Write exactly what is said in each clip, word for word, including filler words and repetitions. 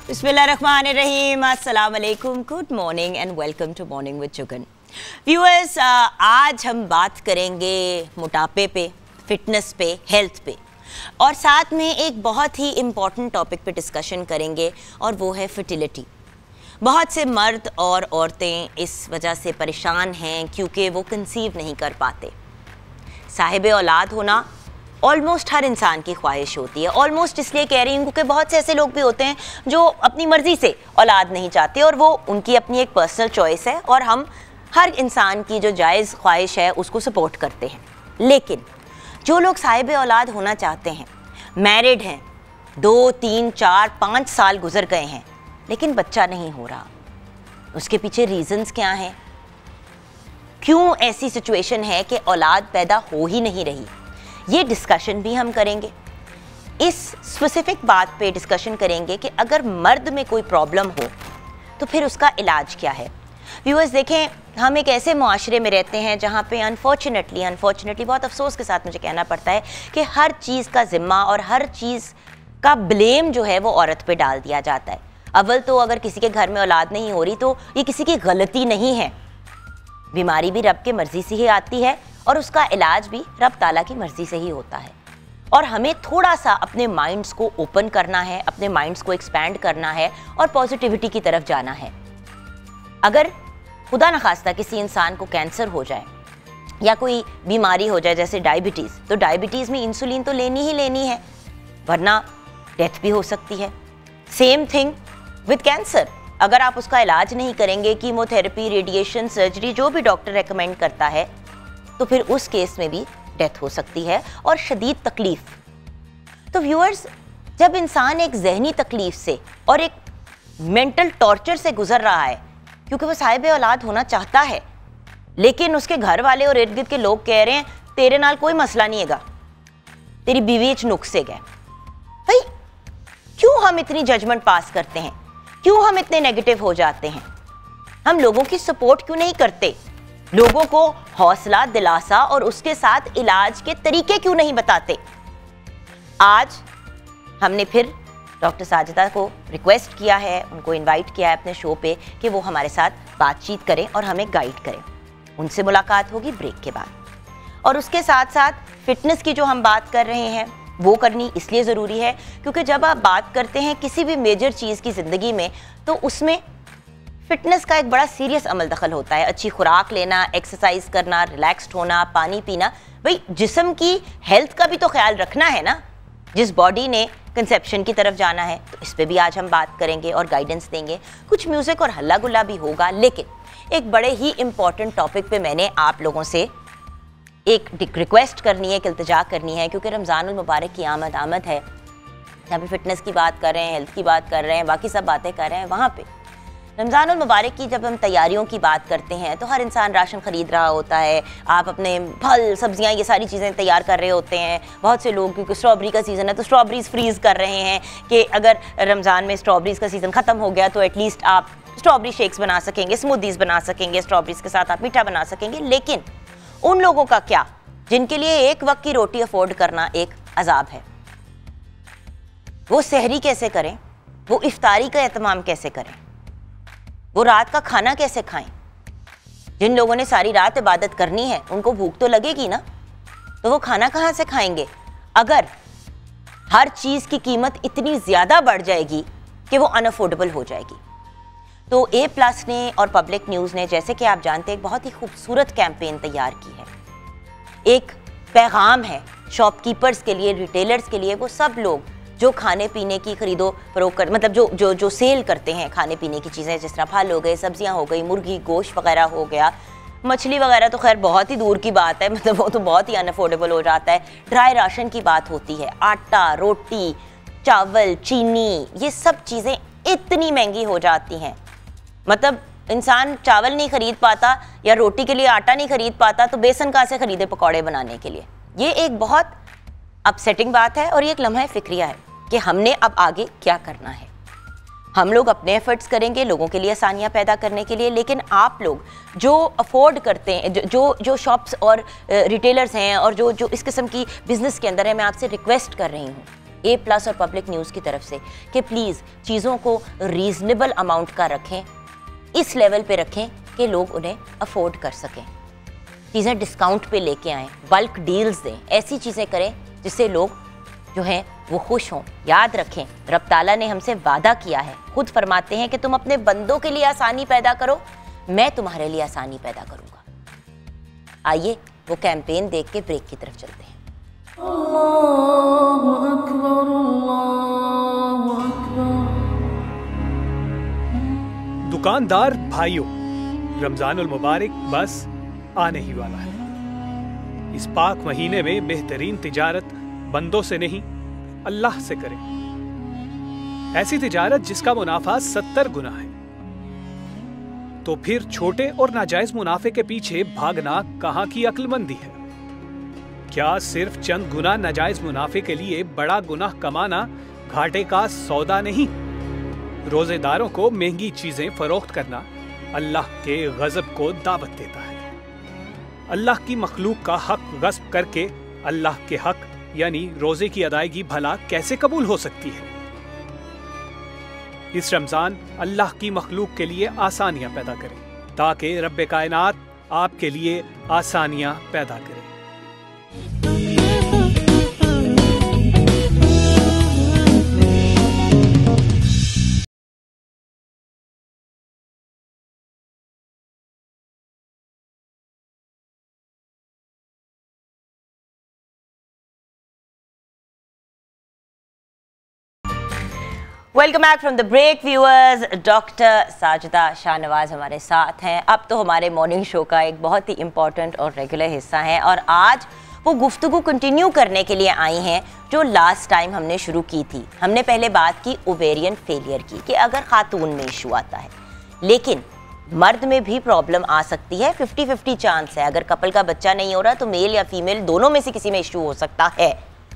बिस्मिल्लाहिर्रहमानिर्रहीम, अस्सलाम वालेकुम, good morning and welcome to morning with Jugan. Viewers, आज हम बात करेंगे मोटापे पे, फिटनेस पे, हेल्थ पे, और साथ में एक बहुत ही इम्पॉर्टेंट टॉपिक पे डिस्कशन करेंगे और वो है फर्टिलिटी। बहुत से मर्द और औरतें इस वजह से परेशान हैं क्योंकि वो कंसीव नहीं कर पाते। साहिब औलाद होना ऑलमोस्ट हर इंसान की ख्वाहिश होती है। ऑलमोस्ट इसलिए कह रही हूँ क्योंकि बहुत से ऐसे लोग भी होते हैं जो अपनी मर्ज़ी से औलाद नहीं चाहते और वो उनकी अपनी एक पर्सनल चॉइस है और हम हर इंसान की जो जायज़ ख्वाहिश है उसको सपोर्ट करते हैं। लेकिन जो लोग साहिब औलाद होना चाहते हैं, मैरिड हैं, दो तीन चार पाँच साल गुजर गए हैं लेकिन बच्चा नहीं हो रहा, उसके पीछे रीज़न्स क्या हैं? क्यों ऐसी सिचुएशन है कि औलाद पैदा हो ही नहीं रही? ये डिस्कशन भी हम करेंगे। इस स्पेसिफिक बात पे डिस्कशन करेंगे कि अगर मर्द में कोई प्रॉब्लम हो तो फिर उसका इलाज क्या है। व्यूअर्स देखें, हम एक ऐसे मुआशरे में रहते हैं जहाँ पे अनफॉर्चुनेटली अनफॉर्चुनेटली बहुत अफसोस के साथ मुझे कहना पड़ता है कि हर चीज़ का ज़िम्मा और हर चीज़ का ब्लेम जो है वो औरत पे डाल दिया जाता है। अव्वल तो अगर किसी के घर में औलाद नहीं हो रही तो ये किसी की गलती नहीं है, बीमारी भी रब के मर्ज़ी से ही आती है और उसका इलाज भी रब ताला की मर्ज़ी से ही होता है। और हमें थोड़ा सा अपने माइंड्स को ओपन करना है, अपने माइंड्स को एक्सपैंड करना है और पॉजिटिविटी की तरफ जाना है। अगर खुदा न खास्ता किसी इंसान को कैंसर हो जाए या कोई बीमारी हो जाए जैसे डायबिटीज़, तो डायबिटीज़ में इंसुलिन तो लेनी ही लेनी है वरना डेथ भी हो सकती है। सेम थिंग विद कैंसर, अगर आप उसका इलाज नहीं करेंगे, कीमोथेरेपी, रेडिएशन, सर्जरी, जो भी डॉक्टर रेकमेंड करता है, तो फिर उस केस में भी डेथ हो सकती है और शदीद तकलीफ। तो व्यूअर्स, जब इंसान एक जहनी तकलीफ से और एक मेंटल टॉर्चर से गुजर रहा है क्योंकि वो साहिब औलाद होना चाहता है लेकिन उसके घर वाले और इर्द गिर्द के लोग कह रहे हैं तेरे नाल कोई मसला नहीं हैगा, तेरी बीवी च नुक्से गए, भाई क्यों हम इतनी जजमेंट पास करते हैं? क्यों हम इतने नेगेटिव हो जाते हैं? हम लोगों की सपोर्ट क्यों नहीं करते? लोगों को हौसला, दिलासा और उसके साथ इलाज के तरीके क्यों नहीं बताते? आज हमने फिर डॉक्टर साजिदा को रिक्वेस्ट किया है, उनको इनवाइट किया है अपने शो पे कि वो हमारे साथ बातचीत करें और हमें गाइड करें। उनसे मुलाकात होगी ब्रेक के बाद। और उसके साथ साथ फिटनेस की जो हम बात कर रहे हैं वो करनी इसलिए ज़रूरी है क्योंकि जब आप बात करते हैं किसी भी मेजर चीज़ की ज़िंदगी में तो उसमें फिटनेस का एक बड़ा सीरियस अमल दखल होता है। अच्छी खुराक लेना, एक्सरसाइज करना, रिलैक्स्ड होना, पानी पीना, भाई जिस्म की हेल्थ का भी तो ख्याल रखना है ना, जिस बॉडी ने कंसेप्शन की तरफ जाना है। तो इस पे भी आज हम बात करेंगे और गाइडेंस देंगे। कुछ म्यूज़िक और हल्ला गुल्ला भी होगा, लेकिन एक बड़े ही इम्पॉर्टेंट टॉपिक पे मैंने आप लोगों से एक रिक्वेस्ट करनी है, एक इल्तिजा करनी है क्योंकि रमज़ानुल मुबारक की आमद आमद है। जहाँ पे फिटनेस की बात कर रहे हैं, हेल्थ की बात कर रहे हैं, बाकी सब बातें कर रहे हैं, वहाँ पे रमज़ानुल मुबारक की जब हम तैयारियों की बात करते हैं तो हर इंसान राशन ख़रीद रहा होता है। आप अपने फल, सब्जियां, ये सारी चीज़ें तैयार कर रहे होते हैं। बहुत से लोग क्योंकि स्ट्रॉबेरी का सीज़न है तो स्ट्रॉबेरीज़ फ्रीज़ कर रहे हैं कि अगर रमज़ान में स्ट्रॉबेरीज़ का सीज़न ख़त्म हो गया तो एटलीस्ट आप स्ट्रॉबेरी शेक्स बना सकेंगे, स्मूदीज़ बना सकेंगे, स्ट्रॉबेरीज़ के साथ आप मीठा बना सकेंगे। लेकिन उन लोगों का क्या जिनके लिए एक वक्त की रोटी अफोर्ड करना एक अजाब है? वो सहरी कैसे करें? वो इफ्तारी का एहतमाम कैसे करें? वो रात का खाना कैसे खाएं? जिन लोगों ने सारी रात इबादत करनी है उनको भूख तो लगेगी ना, तो वो खाना कहाँ से खाएंगे अगर हर चीज़ की कीमत इतनी ज़्यादा बढ़ जाएगी कि वो अनअफोर्डेबल हो जाएगी। तो ए प्लस ने और पब्लिक न्यूज़ ने, जैसे कि आप जानते हैं, एक बहुत ही खूबसूरत कैंपेन तैयार की है। एक पैगाम है शॉपकीपर्स के लिए, रिटेलर्स के लिए, वो सब लोग जो खाने पीने की खरीदो फरोख्त कर, मतलब जो जो जो सेल करते हैं खाने पीने की चीज़ें, जिस तरह फल हो गए, सब्जियां हो गई, मुर्गी गोश्त वगैरह हो गया, मछली वगैरह तो खैर बहुत ही दूर की बात है, मतलब वो तो बहुत ही अनअफोर्डेबल हो जाता है। ड्राई राशन की बात होती है, आटा, रोटी, चावल, चीनी, ये सब चीज़ें इतनी महंगी हो जाती हैं, मतलब इंसान चावल नहीं खरीद पाता या रोटी के लिए आटा नहीं खरीद पाता तो बेसन कहाँ से खरीदे पकौड़े बनाने के लिए। ये एक बहुत अपसेटिंग बात है और ये एक लम्हा फिक्रिया है कि हमने अब आगे क्या करना है। हम लोग अपने एफर्ट्स करेंगे लोगों के लिए आसानियाँ पैदा करने के लिए, लेकिन आप लोग जो अफोर्ड करते हैं, जो जो, जो शॉप्स और रिटेलर्स हैं और जो जो इस किस्म की बिज़नेस के अंदर है, मैं आपसे रिक्वेस्ट कर रही हूँ ए प्लस और पब्लिक न्यूज़ की तरफ से कि प्लीज़ चीज़ों को रीजनेबल अमाउंट का रखें, इस लेवल पे रखें कि लोग उन्हें अफोर्ड कर सकें। चीज़ें डिस्काउंट पे लेके आएँ, बल्क डील्स दें, ऐसी चीज़ें करें जिससे लोग जो हैं वो खुश हों। याद रखें, रब ताला ने हमसे वादा किया है, खुद फरमाते हैं कि तुम अपने बंदों के लिए आसानी पैदा करो, मैं तुम्हारे लिए आसानी पैदा करूँगा। आइए वो कैंपेन देख के ब्रेक की तरफ चलते हैं। अल्लाहु अकबर, अल्लाहु अकबर। दुकानदार भाइयों, रमजानुल मुबारक बस आने ही वाला है। इस पाक महीने में बेहतरीन तिजारत बंदों से नहीं अल्लाह से करें। ऐसी तिजारत जिसका मुनाफा सत्तर गुना है। तो फिर छोटे और नाजायज मुनाफे के पीछे भागना कहां की अक्लमंदी है? क्या सिर्फ चंद गुना नाजायज मुनाफे के लिए बड़ा गुनाह कमाना घाटे का सौदा नहीं? रोजेदारों को महंगी चीजें फरोख्त करना अल्लाह के गजब को दावत देता है। अल्लाह की मखलूक का हक गस्ब करके अल्लाह के हक यानी रोजे की अदायगी भला कैसे कबूल हो सकती है? इस रमजान अल्लाह की मखलूक के लिए आसानियां पैदा करें ताकि रब्बे कायनात आपके लिए आसानियां पैदा करे। Welcome back from the break viewers. Doctor Sajida Shahnawaz हमारे साथ हैं। अब तो हमारे मॉर्निंग शो का एक बहुत ही इम्पॉर्टेंट और रेगुलर हिस्सा है और आज वो गुफ्तगू कंटिन्यू करने के लिए आई हैं जो लास्ट टाइम हमने शुरू की थी। हमने पहले बात की ओवेरियन फेलियर की कि अगर खातून में इशू आता है लेकिन मर्द में भी प्रॉब्लम आ सकती है, फिफ्टी फिफ्टी चांस है। अगर कपल का बच्चा नहीं हो रहा तो मेल या फीमेल दोनों में से किसी में इशू हो सकता है।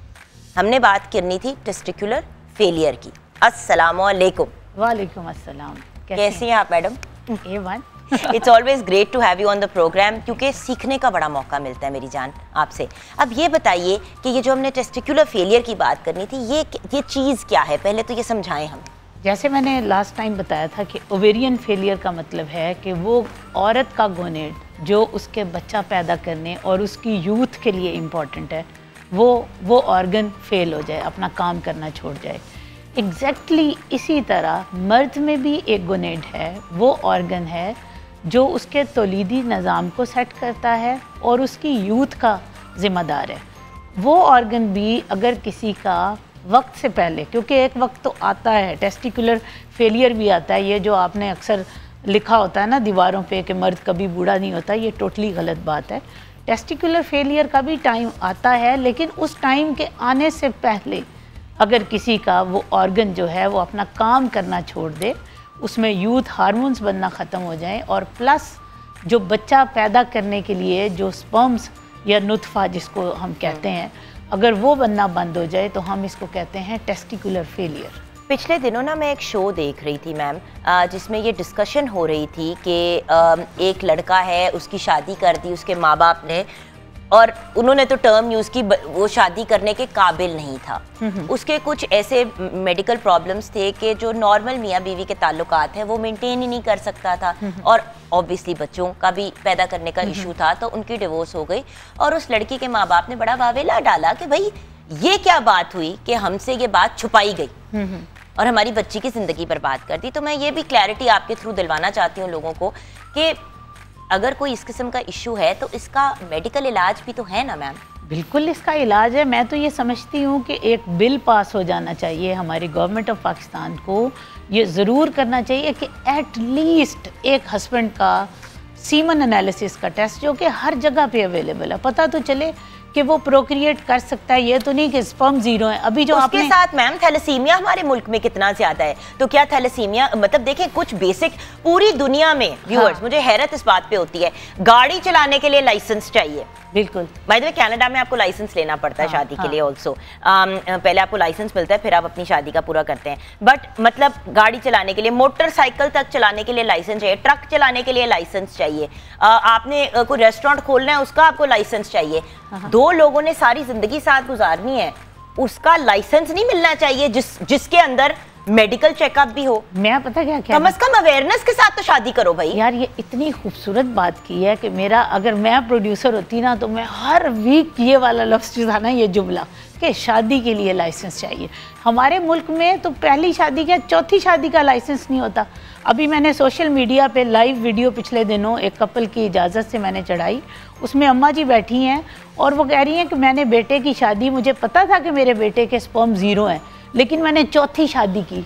हमने बात करनी थी टेस्टिकुलर फेलियर की। अस्सलामुअलैकुम। वालेकुम अस्सलाम। कैसी हैं आप madam? A one. It's always great to have you on the programme क्योंकि सीखने का बड़ा मौका मिलता है मेरी जान आपसे। अब ये बताइए कि ये जो हमने टेस्टिकुलर फेलियर की बात करनी थी, ये ये चीज़ क्या है? पहले तो ये समझाएं हम। जैसे मैंने लास्ट टाइम बताया था कि ओवेरियन फेलियर का मतलब है कि वो औरत का गोनेड जो उसके बच्चा पैदा करने और उसकी यूथ के लिए इम्पॉर्टेंट है, वो वो ऑर्गन फेल हो जाए, अपना काम करना छोड़ जाए। एग्जैक्टली exactly इसी तरह मर्द में भी एक गोनेड है, वो ऑर्गन है जो उसके तौलीदी निज़ाम को सेट करता है और उसकी यूथ का ज़िम्मेदार है। वो ऑर्गन भी अगर किसी का वक्त से पहले, क्योंकि एक वक्त तो आता है, टेस्टिकुलर फेलियर भी आता है, ये जो आपने अक्सर लिखा होता है ना दीवारों पे कि मर्द कभी बूढ़ा नहीं होता, ये टोटली गलत बात है। टेस्टिकुलर फेलियर का भी टाइम आता है, लेकिन उस टाइम के आने से पहले अगर किसी का वो ऑर्गन जो है वो अपना काम करना छोड़ दे, उसमें यूथ हार्मोन्स बनना ख़त्म हो जाएं और प्लस जो बच्चा पैदा करने के लिए जो स्पर्म्स या नुतफ़ा जिसको हम कहते हैं, अगर वो बनना बंद हो जाए तो हम इसको कहते हैं टेस्टिकुलर फेलियर। पिछले दिनों ना मैं एक शो देख रही थी मैम, जिसमें ये डिस्कशन हो रही थी कि एक लड़का है, उसकी शादी कर दी उसके माँ बाप ने और उन्होंने तो टर्म यूज़ की, वो शादी करने के काबिल नहीं था। उसके कुछ ऐसे मेडिकल प्रॉब्लम्स थे कि जो नॉर्मल मियाँ बीवी के ताल्लुकात हैं वो मेंटेन ही नहीं कर सकता था और ऑब्वियसली बच्चों का भी पैदा करने का इशू था, तो उनकी डिवोर्स हो गई और उस लड़की के माँ बाप ने बड़ा वावेला डाला कि भाई ये क्या बात हुई कि हमसे ये बात छुपाई गई और हमारी बच्ची की ज़िंदगी बर्बाद कर दी। तो मैं ये भी क्लैरिटी आपके थ्रू दिलवाना चाहती हूँ लोगों को कि अगर कोई इस किस्म का इशू है तो इसका मेडिकल इलाज भी तो है ना मैम? बिल्कुल इसका इलाज है। मैं तो ये समझती हूँ कि एक बिल पास हो जाना चाहिए, हमारी गवर्नमेंट ऑफ पाकिस्तान को ये ज़रूर करना चाहिए कि एट लीस्ट एक हस्बैंड का सीमन एनालिसिस का टेस्ट जो कि हर जगह पे अवेलेबल है, पता तो चले कि वो प्रोक्रिएट कर सकता है, ये तो नहीं कि स्पर्म जीरो है। अभी जो उसके साथ मैम थैलेसीमिया हमारे मुल्क में कितना ज्यादा है, तो क्या थैलेसीमिया मतलब देखें कुछ बेसिक पूरी दुनिया में व्यूअर्स, हाँ। मुझे हैरत इस बात पे होती है, गाड़ी चलाने के लिए लाइसेंस चाहिए। बिल्कुल। बाय द वे कनाडा में आपको लाइसेंस लेना पड़ता है हाँ, शादी हाँ. के लिए ऑल्सो। पहले आपको लाइसेंस मिलता है फिर आप अपनी शादी का पूरा करते हैं, बट मतलब गाड़ी चलाने के लिए, मोटरसाइकिल तक चलाने के लिए लाइसेंस चाहिए, ट्रक चलाने के लिए लाइसेंस चाहिए, आ, आपने आ, कोई रेस्टोरेंट खोलना है उसका आपको लाइसेंस चाहिए। हाँ. दो लोगों ने सारी जिंदगी साथ गुजारनी है, उसका लाइसेंस नहीं मिलना चाहिए जिस जिसके अंदर मेडिकल चेकअप भी हो? मैं पता क्या क्या कम से कम अवेयरनेस के साथ तो शादी करो भाई। यार ये इतनी खूबसूरत बात की है कि मेरा अगर मैं प्रोड्यूसर होती ना तो मैं हर वीक ये वाला लफ्ज़ था ना, ये जुमला कि शादी के लिए लाइसेंस चाहिए। हमारे मुल्क में तो पहली शादी क्या चौथी शादी का लाइसेंस नहीं होता। अभी मैंने सोशल मीडिया पे लाइव वीडियो पिछले दिनों एक कपल की इजाज़त से मैंने चढ़ाई, उसमें अम्मा जी बैठी हैं और वो कह रही हैं कि मैंने बेटे की शादी, मुझे पता था कि मेरे बेटे के स्पर्म ज़ीरो हैं लेकिन मैंने चौथी शादी की।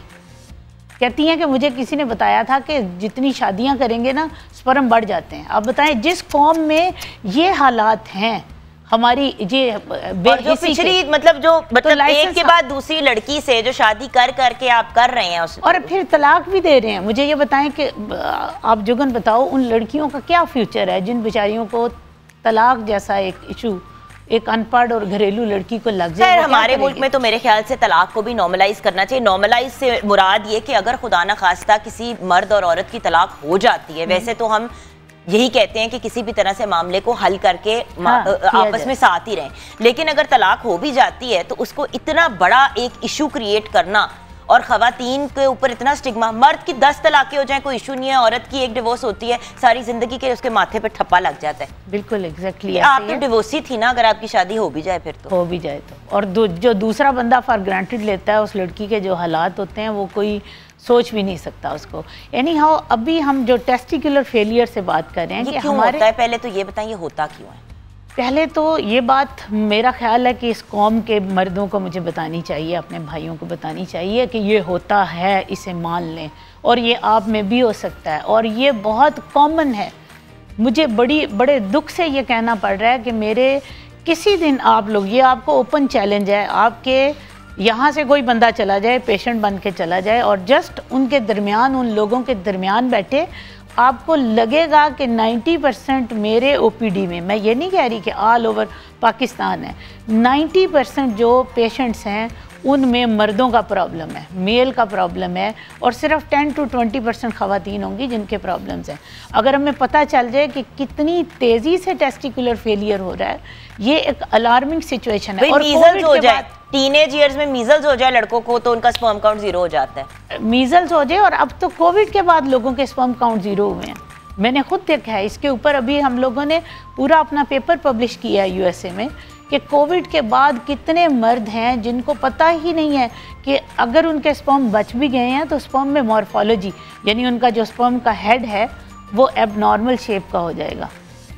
कहती हैं कि मुझे किसी ने बताया था कि जितनी शादियां करेंगे ना स्पर्म बढ़ जाते हैं। अब बताएं जिस कौम में ये हालात हैं हमारी ये और जो पिछड़ी मतलब जो मतलब तो एक के बाद दूसरी लड़की से जो शादी कर करके आप कर रहे हैं उस और फिर तलाक भी दे रहे हैं। मुझे ये बताएं कि आप जुगन बताओ उन लड़कियों का क्या फ्यूचर है जिन बेचारियों को तलाक जैसा एक इशू एक अनपढ़ और घरेलू लड़की को लग जाए। हमारे मुल्क में तो मेरे ख्याल से तलाक को भी नॉर्मलाइज करना चाहिए। नॉर्मलाइज से मुराद ये कि अगर खुदा न खास्ता किसी मर्द और औरत की तलाक हो जाती है, वैसे तो हम यही कहते हैं कि किसी भी तरह से मामले को हल करके हाँ, आपस में साथ ही रहें, लेकिन अगर तलाक हो भी जाती है तो उसको इतना बड़ा एक इशू क्रिएट करना और ख़वातीन के ऊपर इतना स्टिग्मा, मर्द की दस तलाक़ें हो जाए कोई इशू नहीं है, औरत की एक डिवोर्स होती है सारी जिंदगी के उसके माथे पे ठप्पा लग जाता है। बिल्कुल एग्जैक्टली आप तो डिवोर्सी थी ना, अगर आपकी शादी हो भी जाए फिर तो हो भी जाए तो और दो, जो दूसरा बंदा फॉर ग्रांटेड लेता है उस लड़की के जो हालात होते हैं वो कोई सोच भी नहीं सकता उसको। यानी हाउ अभी हम जो टेस्टिकुलर फेलियर से बात कर रहे हैं कि हमारे होता है, पहले तो ये बताइए होता क्यों है? पहले तो ये बात मेरा ख्याल है कि इस कौम के मर्दों को मुझे बतानी चाहिए, अपने भाइयों को बतानी चाहिए कि ये होता है, इसे मान लें और ये आप में भी हो सकता है और ये बहुत कॉमन है। मुझे बड़ी बड़े दुख से ये कहना पड़ रहा है कि मेरे किसी दिन आप लोग, ये आपको ओपन चैलेंज है, आपके यहाँ से कोई बंदा चला जाए, पेशेंट बन के चला जाए और जस्ट उनके दरमियान, उन लोगों के दरमियान बैठे, आपको लगेगा कि नब्बे परसेंट मेरे ओपीडी में, मैं ये नहीं कह रही कि ऑल ओवर पाकिस्तान है, नब्बे परसेंट जो पेशेंट्स हैं उनमें मर्दों का प्रॉब्लम है, मेल का प्रॉब्लम है और सिर्फ टेन टू ट्वेंटी परसेंट ख़वातीन होंगी जिनके प्रॉब्लम्स हैं। अगर हमें पता चल जाए कि कितनी तेज़ी से टेस्टिकुलर फेलियर हो रहा है, ये एक अलार्मिंग सिचुएशन है। और मीजल्स हो जाए, टीनेज ईयर्स में मीजल्स हो जाए लड़कों को तो उनका स्पर्म काउंट जीरो हो जाता है। मीजल्स हो जाए और अब तो कोविड के बाद लोगों के स्पर्म काउंट जीरो हुए हैं, मैंने खुद देखा है। इसके ऊपर अभी हम लोगों ने पूरा अपना पेपर पब्लिश किया है यूएसए में कि कोविड के बाद कितने मर्द हैं जिनको पता ही नहीं है कि अगर उनके स्पर्म बच भी गए हैं तो स्पर्म में मॉर्फोलॉजी यानी उनका जो स्पर्म का हेड है वो एबनॉर्मल शेप का हो जाएगा,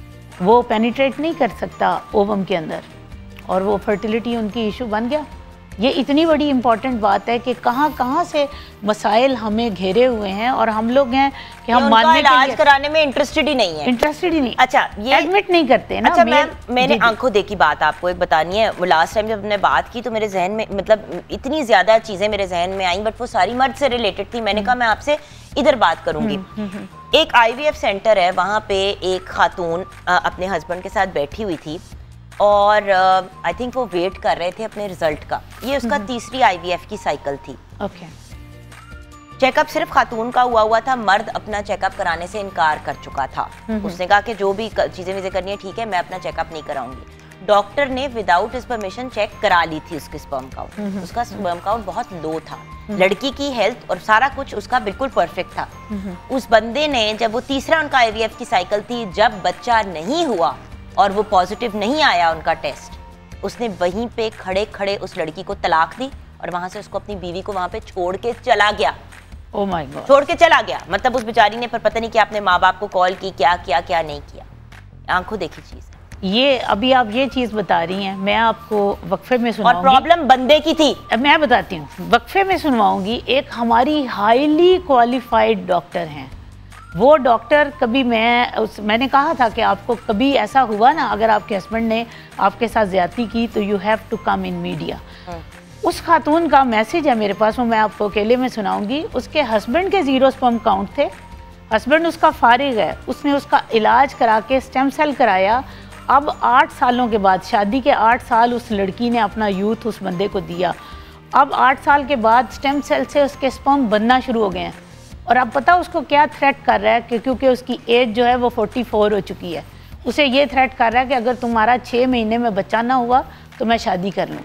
वो पेनिट्रेट नहीं कर सकता ओवम के अंदर और वो फर्टिलिटी उनकी इशू बन गया। ये इतनी बड़ी इंपॉर्टेंट बात है कि कहाँ कहाँ से मसाइल हमें घेरे हुए हैं और हम लोग हैं कि हम मानने के इलाज कराने में इंटरेस्टेड ही नहीं है इंटरेस्टेड ही नहीं अच्छा ये एडमिट नहीं करते ना। अच्छा मैम, मैंने आंखों देखी बात आपको एक बतानी है। वो लास्ट टाइम जब हमने बात की तो मेरे जहन में मतलब इतनी ज्यादा चीजें मेरे जहन में आई, बट वो सारी मर्द से रिलेटेड थी। मैंने कहा मैं आपसे इधर बात करूंगी। एक आईवीएफ सेंटर है, वहाँ पे एक खातून अपने हस्बैंड के साथ बैठी हुई थी और आई uh, थिंक वो वेट कर रहे थे अपने रिजल्ट का। ये उसका तीसरी आईवीएफ की साइकिल थी। ओके चेकअप सिर्फ खातून का हुआ हुआ था, मर्द अपना चेकअप कराने से इनकार कर चुका था। उसने कहा कि जो भी चीजें मुझे करनी है ठीक है, मैं अपना चेकअप नहीं कराऊंगी। डॉक्टर ने विदाउट हिज परमिशन चेक करा ली थी उसके स्पर्म काउंट। उसका स्पर्म काउंट बहुत लो था, लड़की की हेल्थ और सारा कुछ उसका बिल्कुल परफेक्ट था। उस बंदे ने जब वो तीसरा उनका आईवीएफ की साइकिल थी, जब बच्चा नहीं हुआ और वो पॉजिटिव नहीं आया उनका टेस्ट, उसने वहीं पे खड़े खड़े उस लड़की को तलाक दी और वहां से उसको अपनी बीवी को वहां पे छोड़ के चला गया। ओह माय गॉड, छोड़ के चला गया। मतलब उस बेचारी ने पर पता नहीं कि आपने माँ बाप को कॉल की, क्या किया क्या नहीं किया। आंखों देखी चीज। ये अभी आप ये चीज बता रही हैं, मैं आपको वक्फे में सुनाऊंगी। और प्रॉब्लम बंदे की थी, मैं बताती हूँ, वक्फे में सुनवाऊंगी। एक हमारी हाईली क्वालिफाइड डॉक्टर हैं, वो डॉक्टर कभी मैं उस मैंने कहा था कि आपको कभी ऐसा हुआ ना अगर आपके हस्बैंड ने आपके साथ ज्यादती की तो you have to come in media. उस खातून का मैसेज है मेरे पास, वो मैं आपको अकेले में सुनाऊंगी। उसके हस्बैंड के जीरो स्पर्म काउंट थे, हस्बैंड उसका फारिग है, उसने उसका इलाज करा के स्टेम सेल कराया। अब आठ सालों के बाद, शादी के आठ साल उस लड़की ने अपना यूथ उस बंदे को दिया। अब आठ साल के बाद स्टेम सेल से उसके स्पर्म बनना शुरू हो गए हैं और अब पता उसको क्या थ्रेट कर रहा है कि क्योंकि उसकी एज जो है वो चौवालीस हो चुकी है। उसे ये थ्रेट कर रहा है कि अगर तुम्हारा छः महीने में बच्चा ना हुआ तो मैं शादी कर लूँगा।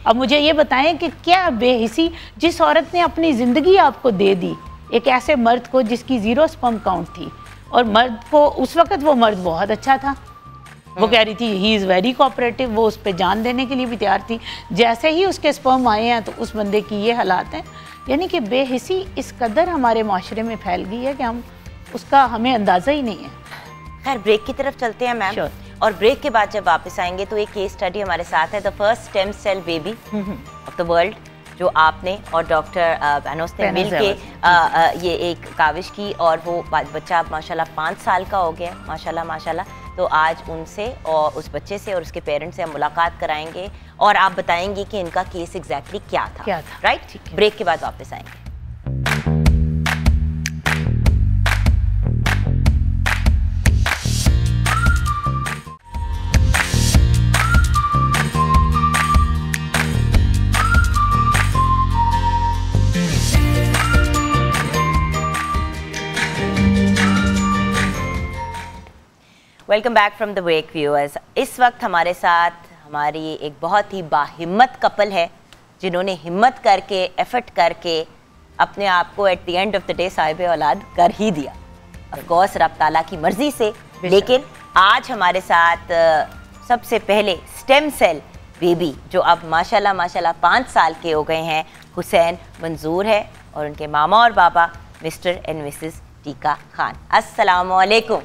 अब मुझे ये बताएं कि क्या बेहिसी जिस औरत ने अपनी ज़िंदगी आपको दे दी एक ऐसे मर्द को जिसकी ज़ीरो स्पर्म काउंट थी, और मर्द को उस वक्त वो मर्द बहुत अच्छा था, वो कह रही थी ही इज़ वेरी कोऑपरेटिव, वो उस पर जान देने के लिए भी तैयार थी, जैसे ही उसके स्पर्म आए हैं तो उस बंदे की ये हालात हैं। यानी कि बेहिसी इस कदर हमारे माशरे में फैल गई है कि हम उसका हमें अंदाज़ा ही नहीं है। खैर ब्रेक की तरफ चलते हैं मैम, Sure. और ब्रेक के बाद जब वापस आएंगे तो एक केस स्टडी हमारे साथ है, the first stem cell baby of the world, जो आपने और डॉक्टर बैनोस ने मिल के आ, आ, ये एक काविश की, और वो बच्चा माशाल्लाह पाँच साल का हो गया, माशाल्लाह माशाल्लाह। तो आज उनसे और उस बच्चे से और उसके पेरेंट्स से हम मुलाकात कराएंगे और आप बताएंगे कि इनका केस एग्जैक्टली क्या था, क्या था? राइट। ब्रेक के बाद वापस आएंगे। Welcome back from the break viewers. इस वक्त हमारे साथ हमारी एक बहुत ही बाहिम्मत कपल है, जिन्होंने हिम्मत करके एफर्ट करके अपने आप को at the end of the day साहिब औलाद कर ही दिया, ऑफ कोर्स रब ताला की मर्जी से। लेकिन आज हमारे साथ सबसे पहले स्टेम सेल बेबी, जो अब माशाल्लाह माशाल्लाह पाँच साल के हो गए हैं, हुसैन मंजूर है, और उनके मामा और बाबा मिस्टर एंड मिसेस टीका खान। अस्सलामु अलैकुम।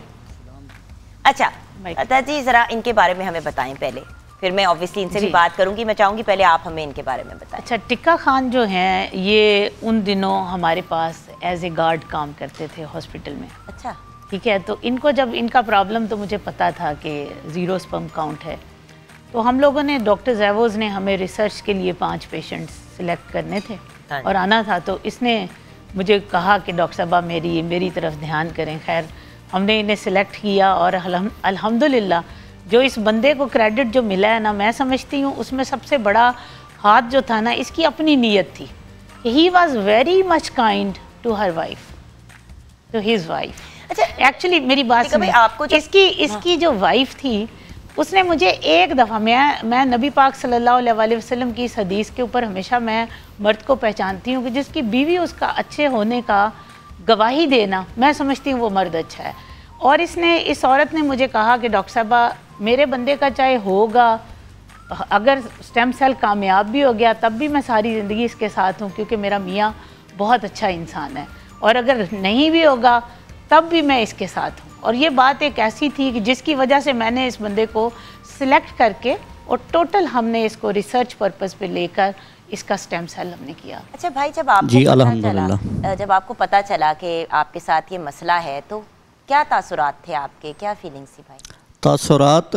अच्छा अता जी, ज़रा इनके बारे में हमें बताएं पहले, फिर मैं ऑब्वियसली इनसे भी बात करूंगी। मैं चाहूँगी पहले आप हमें इनके बारे में बताएं। अच्छा, टिक्का खान जो हैं ये उन दिनों हमारे पास एज ए गार्ड काम करते थे हॉस्पिटल में। अच्छा, ठीक है। तो इनको जब इनका प्रॉब्लम, तो मुझे पता था कि ज़ीरो स्पर्म काउंट है, तो हम लोगों ने, डॉक्टर जैवोज ने हमें रिसर्च के लिए पाँच पेशेंट्स सिलेक्ट करने थे और आना था। तो इसने मुझे कहा कि डॉक्टर साहबा मेरी मेरी तरफ ध्यान करें। खैर हमने इन्हें सिलेक्ट किया, और अल्हम्दुलिल्लाह जो इस बंदे को क्रेडिट जो मिला है ना, मैं समझती हूँ उसमें सबसे बड़ा हाथ जो था ना, इसकी अपनी नीयत थी। He was very much kind to her wife, to his wife. अच्छा, एक्चुअली मेरी बात सुनिए, आपको इसकी इसकी जो वाइफ थी, उसने मुझे एक दफ़ा, मैं मैं नबी पाक सल्लल्लाहु अलैहि वसल्लम की इस हदीस के ऊपर हमेशा मैं मर्द को पहचानती हूँ कि जिसकी बीवी उसका अच्छे होने का गवाही देना, मैं समझती हूँ वो मर्द अच्छा है। और इसने इस औरत ने मुझे कहा कि डॉक्टर साहबा मेरे बंदे का चाहे होगा, अगर स्टेम सेल कामयाब भी हो गया तब भी मैं सारी ज़िंदगी इसके साथ हूँ, क्योंकि मेरा मियाँ बहुत अच्छा इंसान है, और अगर नहीं भी होगा तब भी मैं इसके साथ हूँ। और ये बात एक ऐसी थी कि जिसकी वजह से मैंने इस बंदे को सिलेक्ट करके, और टोटल हमने इसको रिसर्च पर्पज़ पे लेकर इसका स्टेम सेल हमने किया। अच्छा भाई, जब आपको जी पता चला जब आपको पता चला कि आपके साथ ये मसला है, तो क्या तासुरात थे आपके, क्या फीलिंग्स थी भाई? तासुरात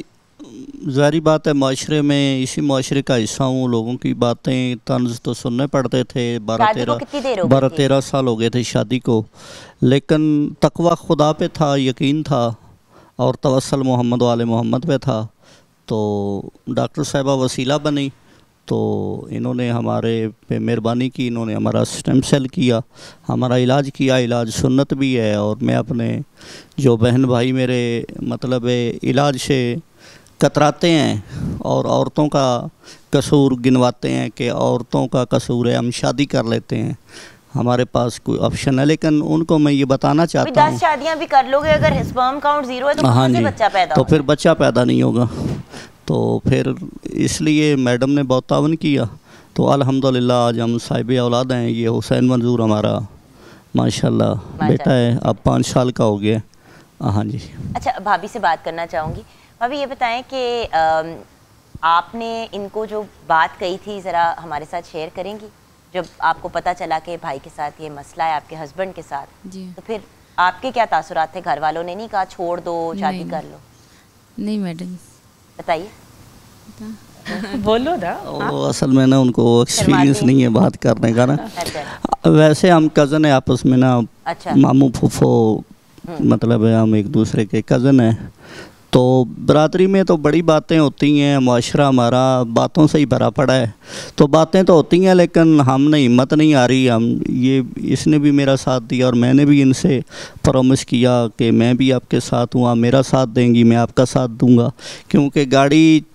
ज़ाहिर बात है, माशरे में, इसी माशरे का हिस्सा हूँ, लोगों की बातें तंज तो सुनने पड़ते थे। बारह तेरह बारह तेरह साल हो गए थे शादी को, लेकिन तकवा खुदा पे था, यकीन था, और तवस्सल मोहम्मद वाले मोहम्मद पे था। तो डॉक्टर साहिबा वसीला बनी, तो इन्होंने हमारे पे मेहरबानी की, इन्होंने हमारा स्टेम सेल किया, हमारा इलाज किया। इलाज सुन्नत भी है, और मैं अपने जो बहन भाई मेरे मतलब इलाज से कतराते हैं और औरतों का कसूर गिनवाते हैं कि औरतों का कसूर है, हम शादी कर लेते हैं, हमारे पास कोई ऑप्शन है। लेकिन उनको मैं ये बताना चाहता हूँ, दस शादियाँ भी कर लोगे, अगर स्पर्म काउंट जीरो है तो हाँ जी, बच्चा पैदा तो फिर बच्चा पैदा नहीं होगा। तो फिर इसलिए मैडम ने बहुत तावन किया, तो अल्हम्दुलिल्लाह आज हम साहिब औलाद हैं। ये हुसैन मंजूर हमारा माशाल्लाह बेटा है, अब पाँच साल का हो गया। हाँ जी। अच्छा, भाभी से बात करना चाहूँगी। भाभी ये बताएं कि आपने इनको जो बात कही थी ज़रा हमारे साथ शेयर करेंगी, जब आपको पता चला कि भाई के साथ ये मसला है, आपके हस्बैंड के साथ जी, तो फिर आपके क्या तासुरात थे? घर वालों ने नहीं कहा छोड़ दो, शादी कर लो? नहीं मैडम, बताइए। बोलो ना। वो असल में ना उनको एक्सपीरियंस नहीं है बात करने का ना। वैसे हम कज़न है आपस में ना। अच्छा। मामू फूफो मतलब है, हम एक दूसरे के कज़न हैं। तो बरादरी में तो बड़ी बातें होती हैं, माशरा हमारा बातों से ही भरा पड़ा है, तो बातें तो होती हैं, लेकिन हमने हिम्मत नहीं आ रही। हम ये इसने भी मेरा साथ दिया और मैंने भी इनसे प्रॉमिस किया कि मैं भी आपके साथ हूँ, आप मेरा साथ देंगी, मैं आपका साथ दूंगा, क्योंकि गाड़ी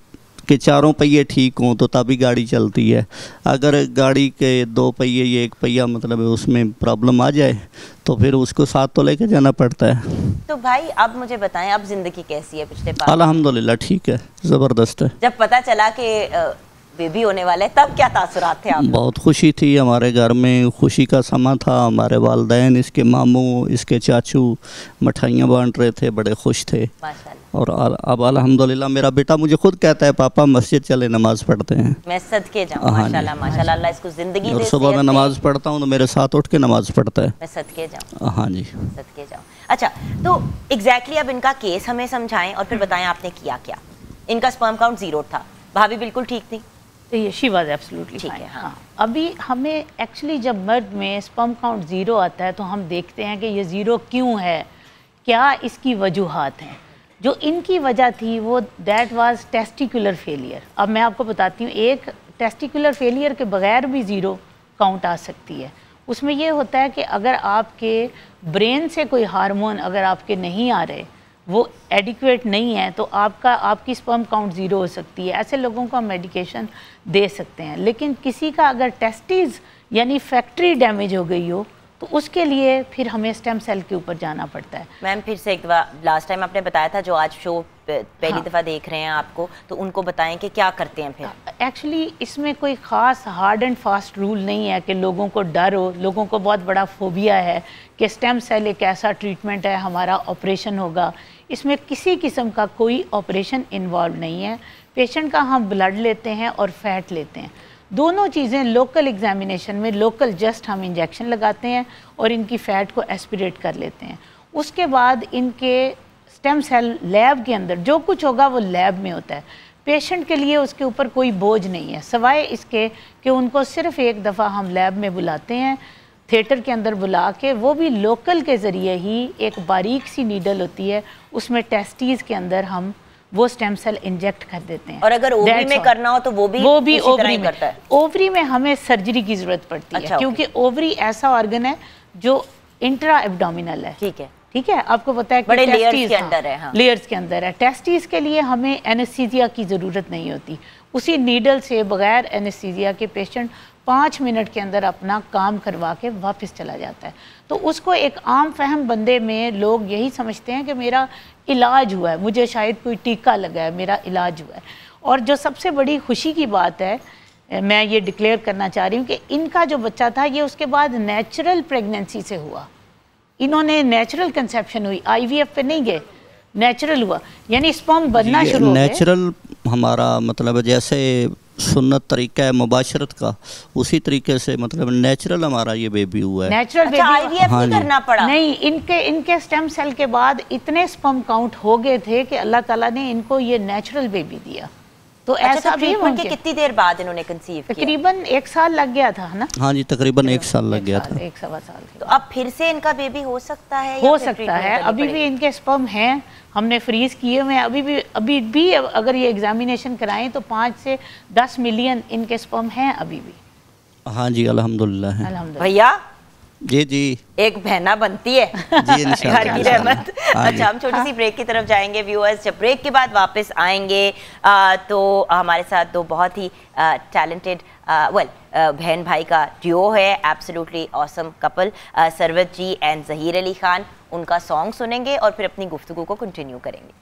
कि चारों पहिए ठीक हों तो तभी गाड़ी चलती है। अगर गाड़ी के दो पहिए या एक पहिया मतलब उसमें प्रॉब्लम आ जाए तो फिर उसको साथ तो लेके जाना पड़ता है। तो भाई अब मुझे बताएं, अब जिंदगी कैसी है पिछले पाँच? अल्हम्दुलिल्लाह ठीक है, ज़बरदस्त है। जब पता चला कि बेबी होने वाला है तब क्या तासुरात थे आप? बहुत खुशी थी, हमारे घर में खुशी का समा था। हमारे वालिदैन, इसके मामू, इसके चाचू मिठाइयाँ बांट रहे थे, बड़े खुश थे। माशाल्लाह। और अब अल्हम्दुलिल्लाह मेरा बेटा मुझे खुद कहता है पापा मस्जिद चले नमाज पढ़ते हैं। मैं सदके जाऊं। माशाल्लाह माशाल्लाह, अल्लाह इसको जिंदगी दे। और सुबह मैं नमाज पढ़ता हूँ तो मेरे साथ उठ के नमाज पढ़ता है। मैं सदके जाऊं। हाँ जी, सदके जाऊं। अच्छा, तो एग्जैक्टली अब इनका केस हमें समझाएं और फिर बताएं आपने किया क्या। इनका स्पर्म काउंट जीरो था, भाभी बिल्कुल ठीक थी? ये शी वाज एब्सोल्युटली फाइन। हाँ, अभी हमें एक्चुअली जब मर्द में स्पर्म काउंट ज़ीरो आता है तो हम देखते हैं कि ये ज़ीरो क्यों है, क्या इसकी वजूहात हैं। जो इनकी वजह थी वो दैट वाज टेस्टिकुलर फेलियर। अब मैं आपको बताती हूँ, एक टेस्टिकुलर फेलियर के बगैर भी ज़ीरो काउंट आ सकती है। उसमें ये होता है कि अगर आपके ब्रेन से कोई हार्मोन अगर आपके नहीं आ रहे, वो एडिक्वेट नहीं है, तो आपका आपकी स्पर्म काउंट ज़ीरो हो सकती है। ऐसे लोगों को हम मेडिकेशन दे सकते हैं। लेकिन किसी का अगर टेस्टिस यानी फैक्ट्री डैमेज हो गई हो तो उसके लिए फिर हमें स्टेम सेल के ऊपर जाना पड़ता है। मैम फिर से एक बार, लास्ट टाइम आपने बताया था, जो आज शो पहली हाँ। दफ़ा देख रहे हैं आपको, तो उनको बताएं कि क्या करते हैं फिर। एक्चुअली इसमें कोई ख़ास हार्ड एंड फास्ट रूल नहीं है कि लोगों को डर हो। लोगों को बहुत बड़ा फोबिया है कि स्टेम सेल एक ऐसा ट्रीटमेंट है, हमारा ऑपरेशन होगा। इसमें किसी किस्म का कोई ऑपरेशन इन्वॉल्व नहीं है। पेशेंट का हम ब्लड लेते हैं और फैट लेते हैं, दोनों चीज़ें लोकल एग्जामिनेशन में लोकल जस्ट हम इंजेक्शन लगाते हैं और इनकी फ़ैट को एस्पिरेट कर लेते हैं। उसके बाद इनके स्टेम सेल लैब के अंदर जो कुछ होगा वो लैब में होता है। पेशेंट के लिए उसके ऊपर कोई बोझ नहीं है, सवाए इसके कि उनको सिर्फ एक दफ़ा हम लैब में बुलाते हैं, थिएटर के अंदर बुला के, वो भी लोकल के ज़रिए ही एक बारीक सी नीडल होती है, उसमें टेस्टीज़ के अंदर हम वो स्टेम सेल इंजेक्ट कर देते हैं। और अगर ओवरी में करना हो तो वो भी वो भी उसी तरह ओवरी ही में करता है? ओवरी में हमें सर्जरी की ज़रूरत पड़ती अच्छा, है, क्योंकि ओवरी ऐसा ऑर्गन है जो इंट्रा एब्डोमिनल है। ठीक है, ठीक है, आपको पता है कि बड़े लेयर्स टेस्टीज के अंदर है। हाँ। लेयर्स के अंदर है। टेस्टीज के लिए हमें एनेस्थीसिया की ज़रूरत नहीं होती। उसी नीडल से बगैर एनेस्थीसिया के पेशेंट पाँच मिनट के अंदर अपना काम करवा के वापस चला जाता है। तो उसको एक आम फहम बंदे में लोग यही समझते हैं कि मेरा इलाज हुआ है, मुझे शायद कोई टीका लगा है, मेरा इलाज हुआ है। और जो सबसे बड़ी खुशी की बात है, मैं ये डिक्लेयर करना चाह रही हूँ कि इनका जो बच्चा था ये उसके बाद नेचुरल प्रेगनेंसी से हुआ। इन्होंने नेचुरल कंसेप्शन हुई, आईवीएफ पे नहीं गए, नेचुरल हुआ, यानी स्पर्म बनना शुरू हो गए। नेचुरल हमारा मतलब जैसे सुन्नत तरीका है मुबाशरत का, उसी तरीके से मतलब नेचुरल हमारा ये बेबी हुआ है। नेचुरल अच्छा, आईवीएफ हाँ नहीं करना पड़ा? नहीं, इनके इनके स्टेम सेल के बाद इतने स्पर्म काउंट हो गए थे कि अल्लाह ताला ने इनको ये नेचुरल बेबी दिया। तो अच्छा, ऐसा तो भी ट्रीटमेंट के मुमकिन। कितनी देर बाद इन्होंने कंसीव किया? तकरीबन एक साल लग गया था ना। हाँ जी, तकरीबन एक साल लग गया था। एक सवा साल। तो अब फिर से इनका बेबी हो सकता है? हो सकता है, अभी भी इनके स्पर्म हैं, हमने फ्रीज किए हुए हैं। अभी भी अभी भी अगर ये एग्जामिनेशन कराएं तो पाँच से दस मिलियन इनके स्पर्म हैं अभी भी। हाँ जी, अल्हम्दुलिल्लाह है। अल्हम्दुलिल्लाह। भैया जी जी एक बहना बनती है जी, इंशाल्लाह, घर की रहमत। हाँ जी। अच्छा, हम छोटी सी ब्रेक की तरफ जाएंगे व्यूअर्स। जब ब्रेक के बाद वापस आएंगे आ, तो हमारे साथ दो बहुत ही टैलेंटेड वेल बहन भाई का ड्यूओ है, absolutely awesome couple, Sarwat ji and Zaheer Ali Khan. उनका सॉन्ग सुनेंगे और फिर अपनी गुफ्तगू को कंटिन्यू करेंगे।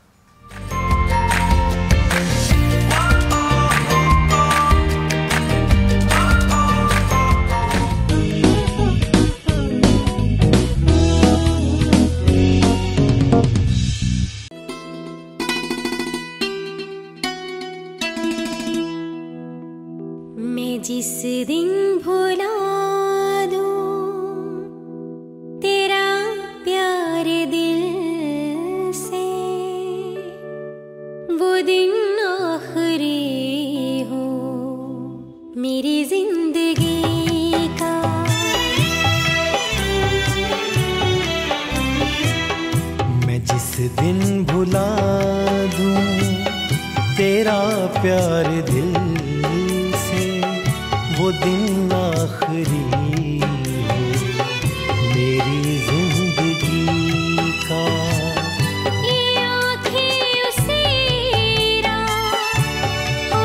जिस दिन भुला दूं तेरा प्यार दिल से, वो दिन आखिरी हो मेरी जिंदगी का। मैं जिस दिन भुला दूं तेरा प्यार दिल, वो दिन आखिरी मेरी जिंदगी का। ये आँखें उसी रात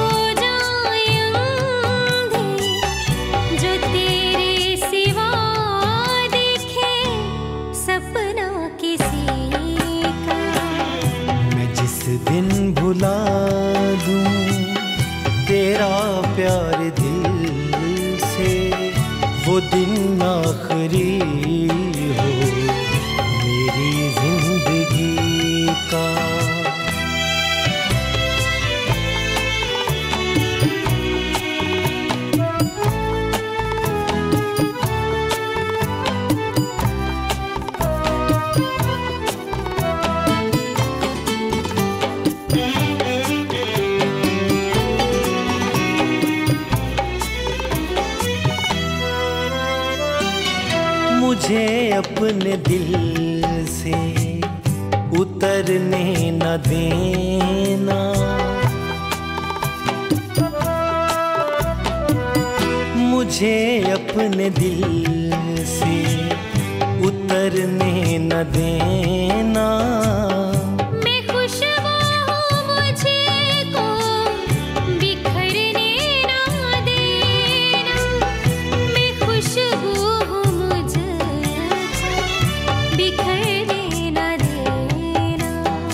अपने दिल से उतरने न देना, मुझे अपने दिल से उतरने न देना। मैं खुशबू हूँ मुझे को बिखरने ना देना, मैं खुशबू हूँ मुझे को बिखरने ना देना।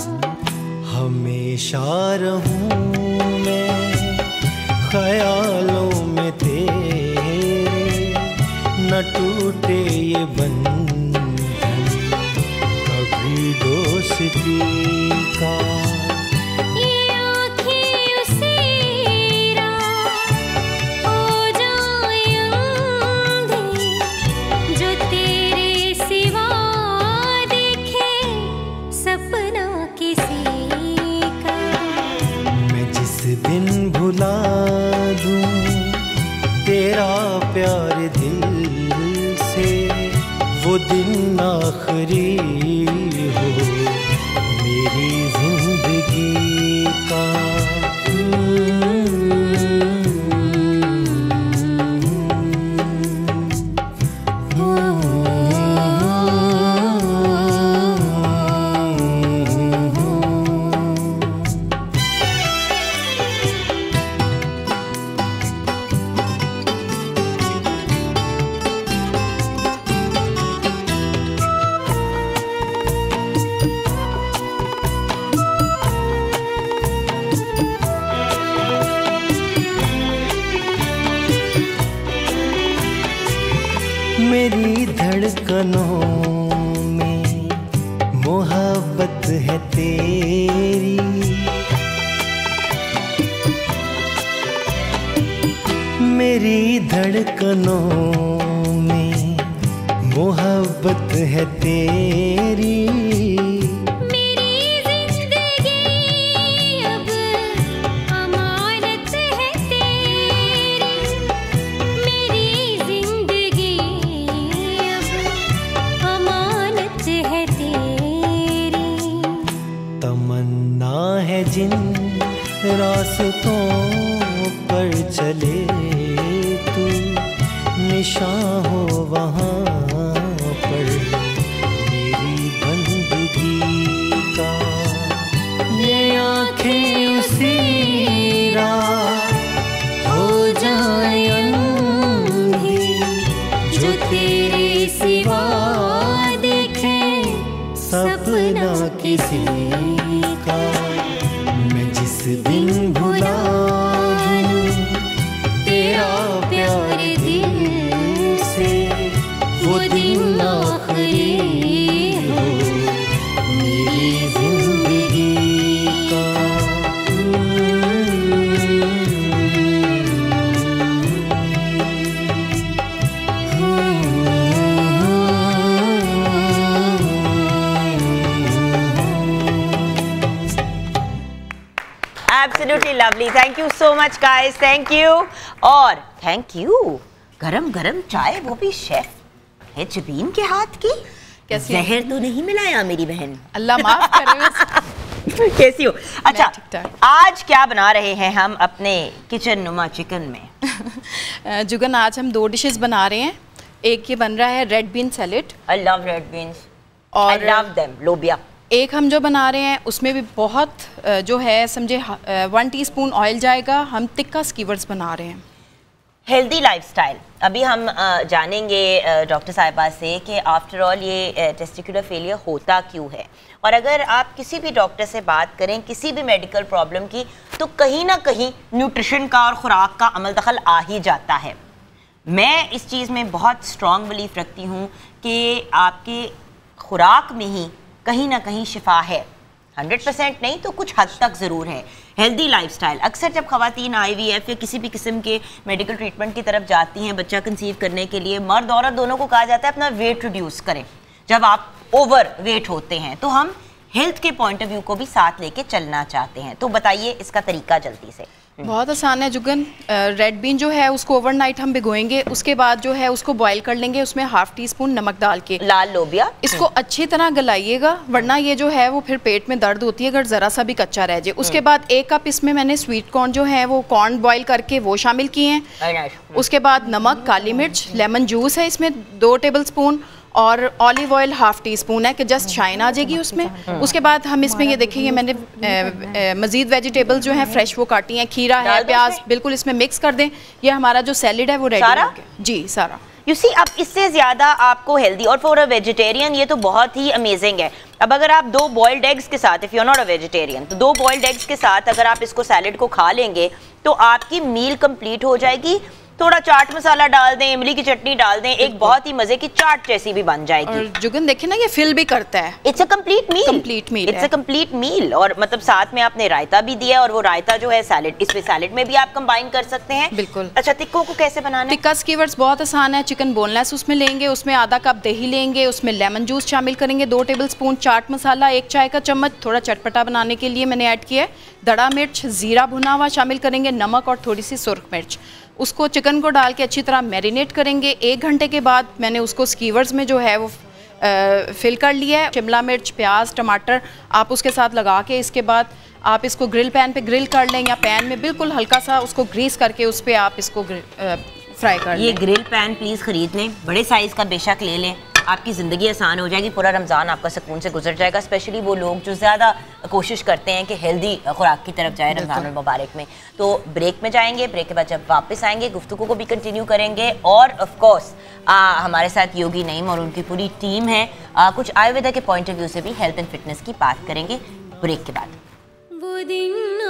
हमेशा रहूं मैं ख्यालों में तेरे, न टूटे ये बंधन कभी दोस्ती का। ये आँखें उसी राह हो जाएं अंधी, जो तेरे सिवा देखे सपना किसी का। मैं जिस दिन भुला दूं तेरा प्यार दिल से, वो दिन आखिरी हो मेरी जिंदगी का। मेरी धड़कनों में मोहब्बत है तेरी, मेरी धड़कनों में मोहब्बत है तेरी। जिन रास्तों पर चले तू, निशान हो वहाँ पर मेरी बंदगी का। ये आँखें उसी राह हो जाएं अंधी, जो तेरे सिवा देखे सपना किसी का। जिस दिन भुला दूं तेरा प्यार दिल से, वो दिन आखिरी हो मेरी जिंदगी का। Absolutely lovely. Thank you so much guys. Thank you. और thank you. गरम गरम चाय, वो भी शेफ है जबीन के हाथ की। कैसी जहर तो नहीं मिलाया मेरी बहन? अल्लाह माफ करे। कैसी हो? अच्छा, आज क्या बना रहे हैं हम अपने किचन नुमा चिकन में? जुगन, आज हम दो डिशेस बना रहे हैं। एक ये बन रहा है red bean salad. I love red beans. और I love them. लोबिया। एक हम जो बना रहे हैं उसमें भी बहुत जो है समझे वन टीस्पून ऑयल जाएगा। हम टिक्का स्कीवर्स बना रहे हैं। Healthy lifestyle. अभी हम जानेंगे डॉक्टर साहिबा से कि आफ्टर ऑल ये टेस्टिकुलर फेलियर होता क्यों है, और अगर आप किसी भी डॉक्टर से बात करें किसी भी मेडिकल प्रॉब्लम की, तो कहीं ना कहीं न्यूट्रिशन का और ख़ुराक का अमल दखल आ ही जाता है। मैं इस चीज़ में बहुत स्ट्रॉन्ग बिलीफ रखती हूँ कि आपके खुराक में ही कहीं ना कहीं शिफा है। हंड्रेड परसेंट नहीं तो कुछ हद तक ज़रूर है। Healthy lifestyle. अक्सर जब ख़वातीन आई वी एफ या किसी भी किस्म के मेडिकल ट्रीटमेंट की तरफ जाती हैं बच्चा कंसीव करने के लिए, मर्द औरत दोनों को कहा जाता है अपना वेट रिड्यूस करें। जब आप ओवर वेट होते हैं तो हम हेल्थ के पॉइंट ऑफ व्यू को भी साथ लेके चलना चाहते हैं, तो बताइए इसका तरीका जल्दी से। बहुत आसान है जुगन। रेड बीन जो है उसको ओवरनाइट हम भिगोएंगे, उसके बाद जो है उसको बॉईल कर लेंगे, उसमें हाफ टी स्पून नमक डाल के। लाल लोबिया इसको अच्छी तरह गलाइएगा, वरना ये जो है वो फिर पेट में दर्द होती है अगर ज़रा सा भी कच्चा रह जाए। उसके बाद एक कप इसमें मैंने स्वीट कॉर्न जो है वो कॉर्न बॉईल करके वो शामिल किए हैं। उसके बाद नमक, काली मिर्च, लेमन जूस है इसमें दो टेबल स्पून, और olive oil half teaspoon है कि जस्ट शाइन आ जाएगी उसमें। उसके बाद हम इसमें ये देखेंगे मैंने मज़ीद वेजिटेबल जो हैं फ्रेश वो काटी हैं, खीरा है, प्याज, बिल्कुल इसमें मिक्स कर दें। ये हमारा जो सैलेड है वो रेडी हो गया। जी सारा यू सी, अब इससे ज़्यादा आपको हेल्दी और फॉर अ वेजिटेरियन ये तो बहुत ही अमेजिंग है। अब अगर आप दो बॉइल्ड एग्स के साथ, if you are not a vegetarian, तो दो बॉइल्ड एग्स के साथ अगर आप इसको सैलेड को खा लेंगे तो आपकी मील कंप्लीट हो जाएगी। थोड़ा चाट मसाला डाल दें, इमली की चटनी डाल दें, एक बहुत ही मजे की चाट जैसी भी बन जाएगी। और जुगन देखे ना, ये फिल भी करता है। It's a complete meal, complete meal it's a complete meal. और मतलब साथ में आपने रायता भी दिया, और वो रायता जो है सैलेड, इसमें सैलेड में भी आप कंबाइन कर सकते हैं। बिल्कुल। अच्छा, टिक्कों को कैसे बनाना है? टिक्का स्कीवर्स बहुत आसान है। चिकन बोनलेस उसमें लेंगे, उसमें आधा कप दही लेंगे, उसमें लेमन जूस शामिल करेंगे, दो टेबल स्पून चाट मसाला, एक चाय का चम्मच थोड़ा चटपटा बनाने के लिए मैंने ऐड किया है, दड़ा मिर्च, जीरा भुना हुआ शामिल करेंगे, नमक और थोड़ी सी सुर्ख मिर्च। उसको चिकन को डाल के अच्छी तरह मैरिनेट करेंगे। एक घंटे के बाद मैंने उसको स्कीवर्स में जो है वो आ, फिल कर लिया है। शिमला मिर्च, प्याज, टमाटर आप उसके साथ लगा के इसके बाद आप इसको ग्रिल पैन पे ग्रिल कर लें, या पैन में बिल्कुल हल्का सा उसको ग्रीस करके उस पर आप इसको फ्राई कर लें। ये ग्रिल पैन प्लीज़ ख़रीद लें, बड़े साइज़ का बेशक ले लें, आपकी ज़िंदगी आसान हो जाएगी। पूरा रमज़ान आपका सुकून से गुजर जाएगा, स्पेशली वो लोग जो ज़्यादा कोशिश करते हैं कि हेल्दी खुराक की तरफ जाए रमज़ान मुबारक में। तो ब्रेक में जाएंगे, ब्रेक के बाद जब वापस आएंगे गुफ्तगू को भी कंटिन्यू करेंगे, और ऑफ कोर्स हमारे साथ योगी नईम और उनकी पूरी टीम है, आ, कुछ आयुर्वेदा के पॉइंट ऑफ व्यू से भी हेल्थ एंड फिटनेस की बात करेंगे ब्रेक के बाद। वो दिन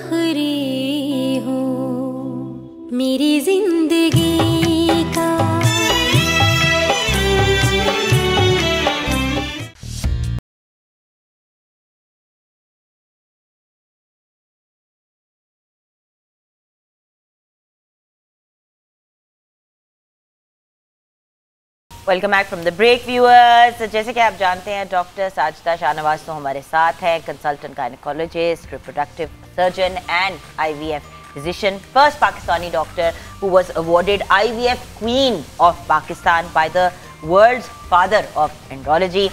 आखिरी हो मेरी जिंदगी का, welcome back from the break viewers. जैसे कि आप जानते हैं डॉक्टर साजिदा शाहनवाज तो हमारे साथ है, consultant gynaecologist, reproductive surgeon and IVF physician, first Pakistani doctor who was awarded IVF queen of Pakistan by the world's father of andrology.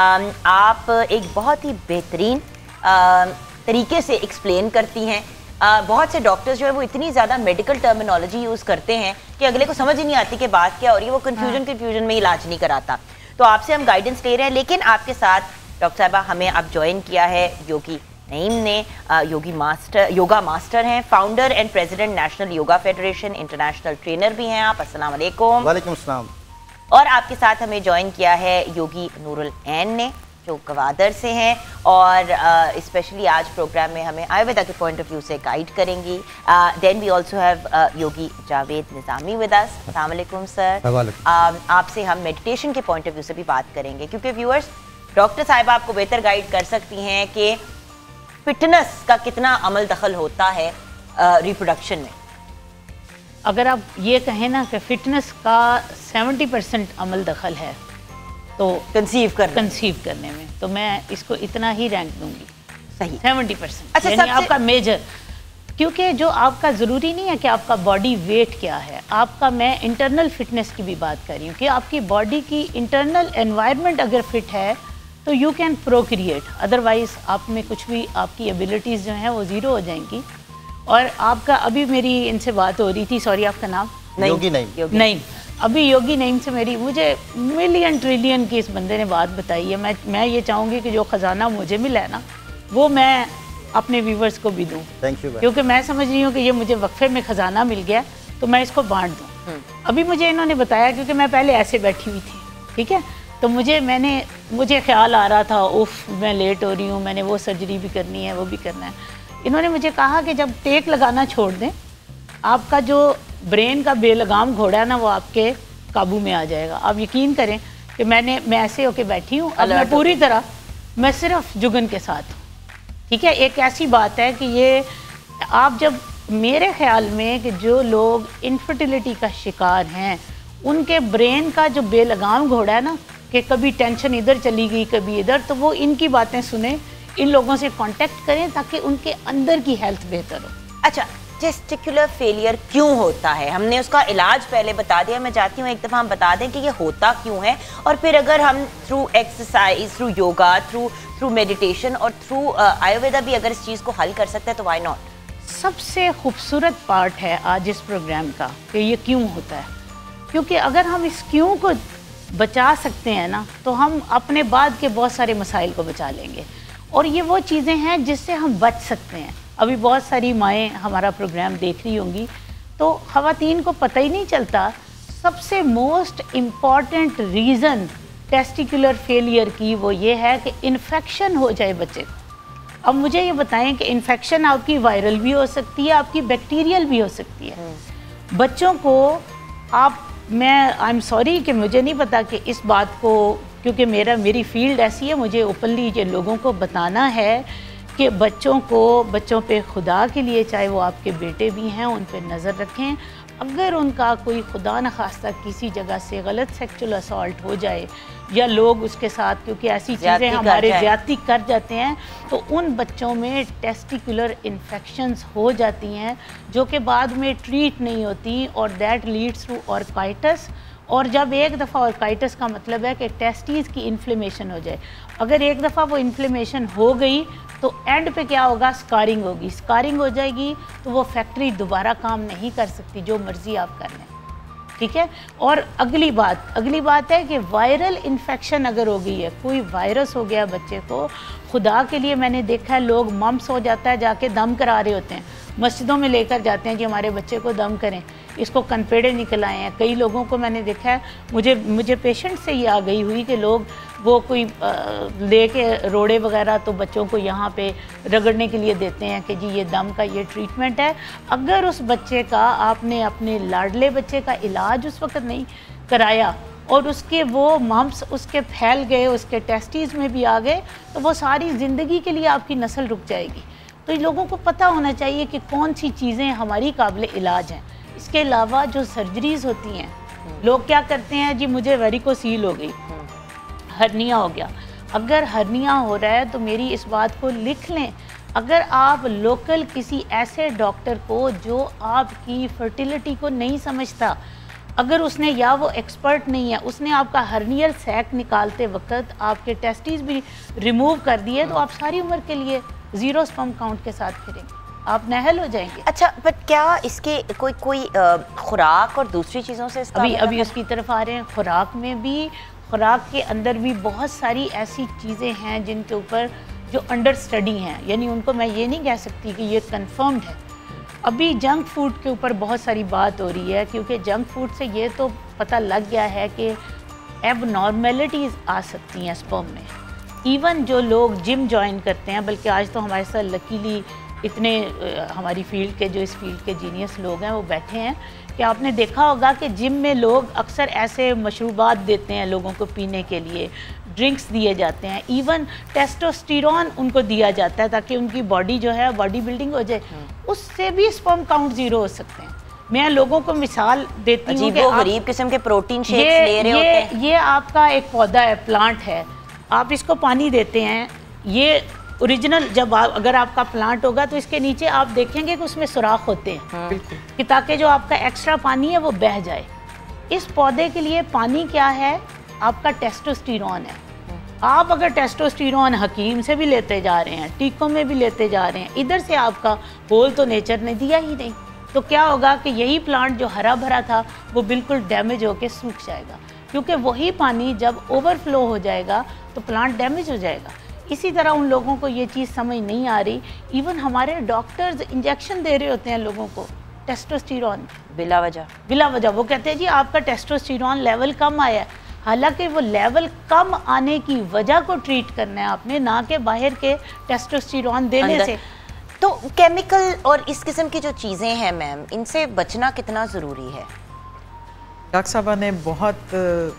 आप एक बहुत ही बेहतरीन uh, तरीके से एक्सप्लेन करती हैं। Uh, बहुत से डॉक्टर्स जो है वो इतनी ज़्यादा मेडिकल टर्मिनोलॉजी यूज़ करते हैं कि अगले को समझ ही नहीं आती कि बात क्या हो रही है, वो कन्फ्यूजन कन्फ्यूजन में इलाज नहीं कराता। तो आपसे हम गाइडेंस ले रहे हैं, लेकिन आपके साथ डॉक्टर साहिबा हमें अब ज्वाइन किया है योगी नईम ने। uh, yogi master yoga master हैं, founder and president national yoga federation, international trainer भी हैं आप। अस्सलाम वालेकुम। वालेकुम अस्सलाम। और आपके साथ हमें ज्वाइन किया है योगी नूरुल ऐन ने, जो गवादर से हैं, और स्पेशली uh, आज प्रोग्राम में हमें आयुर्वेदा के पॉइंट ऑफ व्यू से गाइड करेंगी। Then we also have yogi Javed Nizami with us. अस्सलाम वालेकुम सर। आपसे हम मेडिटेशन के पॉइंट ऑफ व्यू से भी बात करेंगे, क्योंकि व्यूअर्स डॉक्टर साहिबा आपको बेहतर गाइड कर सकती हैं कि फिटनेस का कितना अमल दखल होता है रिप्रोडक्शन uh, में। अगर आप ये कहें ना कि फिटनेस का सेवेंटी परसेंट अमल दखल है तो कंसीव कर कंसीव करने में, तो मैं इसको इतना ही रैंक दूंगी। सही, सेवेंटी परसेंट। अच्छा, यानी आपका मेजर, क्योंकि जो आपका ज़रूरी नहीं है कि आपका बॉडी वेट क्या है, आपका, मैं इंटरनल फिटनेस की भी बात कर रही हूँ कि आपकी बॉडी की इंटरनल एनवायरनमेंट अगर फिट है तो यू कैन प्रोक्रिएट, अदरवाइज आप में कुछ भी, आपकी एबिलिटीज़ जो हैं वो ज़ीरो हो जाएंगी। और आपका अभी मेरी इनसे बात हो रही थी, सॉरी आपका नाम? योगी नईम। नईम। अभी योगी नईम से मेरी, मुझे मिलियन ट्रिलियन की इस बंदे ने बात बताई है। मैं मैं ये चाहूँगी कि जो ख़जाना मुझे मिला है ना, वो मैं अपने व्यूवर्स को भी दूँ। Thank you. क्योंकि मैं समझ रही हूँ कि ये मुझे वक्फे में ख़जाना मिल गया, तो मैं इसको बांट दूँ। अभी मुझे इन्होंने बताया, क्योंकि मैं पहले ऐसे बैठी हुई थी, ठीक है, तो मुझे मैंने मुझे ख्याल आ रहा था, उफ मैं लेट हो रही हूँ, मैंने वो सर्जरी भी करनी है, वो भी करना है। इन्होंने मुझे कहा कि जब टेक लगाना छोड़ दें, आपका जो ब्रेन का बेलगाम घोड़ा है ना, वो आपके काबू में आ जाएगा। आप यकीन करें कि मैंने मैं ऐसे होके बैठी हूँ, अब मैं पूरी तरह, मैं सिर्फ जुगन के साथ हूँ, ठीक है। एक ऐसी बात है कि ये आप जब, मेरे ख्याल में कि जो लोग इनफर्टिलिटी का शिकार हैं, उनके ब्रेन का जो बेलगाम घोड़ा है ना, कि कभी टेंशन इधर चली गई कभी इधर, तो वो इनकी बातें सुने, इन लोगों से कांटेक्ट करें ताकि उनके अंदर की हेल्थ बेहतर हो। अच्छा, टेस्टिकुलर फेलियर क्यों होता है? हमने उसका इलाज पहले बता दिया, मैं चाहती हूँ एक दफ़ा हम बता दें कि ये होता क्यों है, और फिर अगर हम through exercise, through yoga, through through meditation और थ्रू आयुर्वेदा भी अगर इस चीज़ को हल कर सकते हैं तो व्हाई नॉट। सबसे खूबसूरत पार्ट है आज इस प्रोग्राम का कि ये क्यों होता है, क्योंकि अगर हम इस क्यों को बचा सकते हैं ना तो हम अपने बाद के बहुत सारे मसाइल को बचा लेंगे, और ये वो चीज़ें हैं जिससे हम बच सकते हैं। अभी बहुत सारी माएँ हमारा प्रोग्राम देख रही होंगी, तो ख़वातीन को पता ही नहीं चलता सबसे most important reason testicular failure की वो ये है कि इन्फेक्शन हो जाए बच्चे को। अब मुझे ये बताएं कि इन्फेक्शन आपकी वायरल भी हो सकती है, आपकी बैक्टीरियल भी हो सकती है। बच्चों को आप, मैं आई एम सॉरी कि मुझे नहीं पता कि इस बात को, क्योंकि मेरा मेरी फील्ड ऐसी है, मुझे ओपनली ये लोगों को बताना है कि बच्चों को, बच्चों पे खुदा के लिए, चाहे वो आपके बेटे भी हैं, उन पे नज़र रखें। अगर उनका कोई खुदा न खास्ता किसी जगह से गलत सेक्सुअल असॉल्ट हो जाए या लोग उसके साथ, क्योंकि ऐसी चीज़ें हमारे ज्यादती कर जाते हैं, तो उन बच्चों में टेस्टिकुलर इन्फेक्शंस हो जाती हैं जो कि बाद में ट्रीट नहीं होती, और दैट लीड्स टू ऑर्काइटिस। और जब एक दफ़ा ऑर्काइटिस का मतलब है कि टेस्टीज़ की इन्फ्लेमेशन हो जाए, अगर एक दफ़ा वो इन्फ्लेमेशन हो गई तो एंड पे क्या होगा, स्कारिंग होगी। स्कारिंग हो जाएगी तो वो फैक्ट्री दोबारा काम नहीं कर सकती, जो मर्ज़ी आप कर लें, ठीक है। और अगली बात अगली बात है कि वायरल इन्फेक्शन अगर हो गई है, कोई वायरस हो गया बच्चे को, खुदा के लिए मैंने देखा है लोग मम्स हो जाता है, जाके दम करा रहे होते हैं, मस्जिदों में लेकर जाते हैं कि हमारे बच्चे को दम करें, इसको कनपेड़े निकल आए हैं। कई लोगों को मैंने देखा है, मुझे मुझे पेशेंट से ये आ गई हुई कि लोग वो कोई ले के रोड़े वगैरह तो बच्चों को यहाँ पे रगड़ने के लिए देते हैं कि जी ये दम का ये ट्रीटमेंट है। अगर उस बच्चे का, आपने अपने लाडले बच्चे का इलाज उस वक्त नहीं कराया और उसके वो मम्स उसके फैल गए, उसके टेस्टीज़ में भी आ गए, तो वो सारी ज़िंदगी के लिए आपकी नस्ल रुक जाएगी। तो लोगों को पता होना चाहिए कि कौन सी चीज़ें हमारी काबिल इलाज हैं। इसके अलावा जो सर्जरीज़ होती हैं, लोग क्या करते हैं, जी मुझे वेरिकोसील हो गई, हर्निया हो गया। अगर हर्निया हो रहा है तो मेरी इस बात को लिख लें, अगर आप लोकल किसी ऐसे डॉक्टर को जो आपकी फर्टिलिटी को नहीं समझता, अगर उसने, या वो एक्सपर्ट नहीं है, उसने आपका हर्नियल सैक निकालते वक्त आपके टेस्टिस भी रिमूव कर दिए, तो आप सारी उम्र के लिए ज़ीरो स्पर्म काउंट के साथ फिरेंगे, आप नहल हो जाएंगे। अच्छा, बट क्या इसके कोई कोई खुराक और दूसरी चीज़ों से इसका अभी अभी उसकी तरफ आ रहे हैं। खुराक में भी, खुराक के अंदर भी बहुत सारी ऐसी चीज़ें हैं जिनके ऊपर जो अंडर स्टडी हैं, यानी उनको मैं ये नहीं कह सकती कि ये कंफर्म्ड है। अभी जंक फूड के ऊपर बहुत सारी बात हो रही है, क्योंकि जंक फूड से ये तो पता लग गया है कि एबनॉर्मेलिटीज़ आ सकती हैं स्पर्म में। इवन जो लोग जिम ज्वाइन करते हैं, बल्कि आज तो हमारे साथ लकीली इतने हमारी फील्ड के, जो इस फील्ड के जीनियस लोग हैं वो बैठे हैं, कि आपने देखा होगा कि जिम में लोग अक्सर ऐसे मशरूबात देते हैं लोगों को पीने के लिए, ड्रिंक्स दिए जाते हैं, इवन टेस्टोस्टेरोन उनको दिया जाता है ताकि उनकी बॉडी जो है बॉडी बिल्डिंग हो जाए, उससे भी स्पर्म काउंट ज़ीरो हो सकते हैं। मैं लोगों को मिसाल देती हूँ कि गरीब किस्म के प्रोटीन शेक्स ले रहे होते हैं। ये आपका एक पौधा है, प्लांट है, आप इसको पानी देते हैं, ये ओरिजिनल, जब आप, अगर आपका प्लांट होगा तो इसके नीचे आप देखेंगे कि उसमें सुराख होते हैं, हाँ। कि ताकि जो आपका एक्स्ट्रा पानी है वो बह जाए। इस पौधे के लिए पानी क्या है, आपका टेस्टोस्टेरोन है। आप अगर टेस्टोस्टेरोन हकीम से भी लेते जा रहे हैं, टीकों में भी लेते जा रहे हैं, इधर से आपका होल तो नेचर ने दिया ही नहीं, तो क्या होगा कि यही प्लांट जो हरा भरा था वो बिल्कुल डैमेज होकर सूख जाएगा, क्योंकि वही पानी जब ओवरफ्लो हो जाएगा तो प्लांट डैमेज हो जाएगा। इसी तरह उन लोगों को ये चीज़ समझ नहीं आ रही। इवन हमारे डॉक्टर्स इंजेक्शन दे रहे होते हैं लोगों को टेस्टोस्टेरोन बिला वजह बिला वजह वो कहते हैं जी आपका टेस्टोस्टेरोन लेवल कम आया है, हालांकि वो लेवल कम आने की वजह को ट्रीट करना है आपने, ना कि बाहर के टेस्टोस्टेरोन देने से। तो केमिकल और इस किस्म की जो चीज़ें हैं मैम, इनसे बचना कितना ज़रूरी है? डॉक्टर साहबा ने बहुत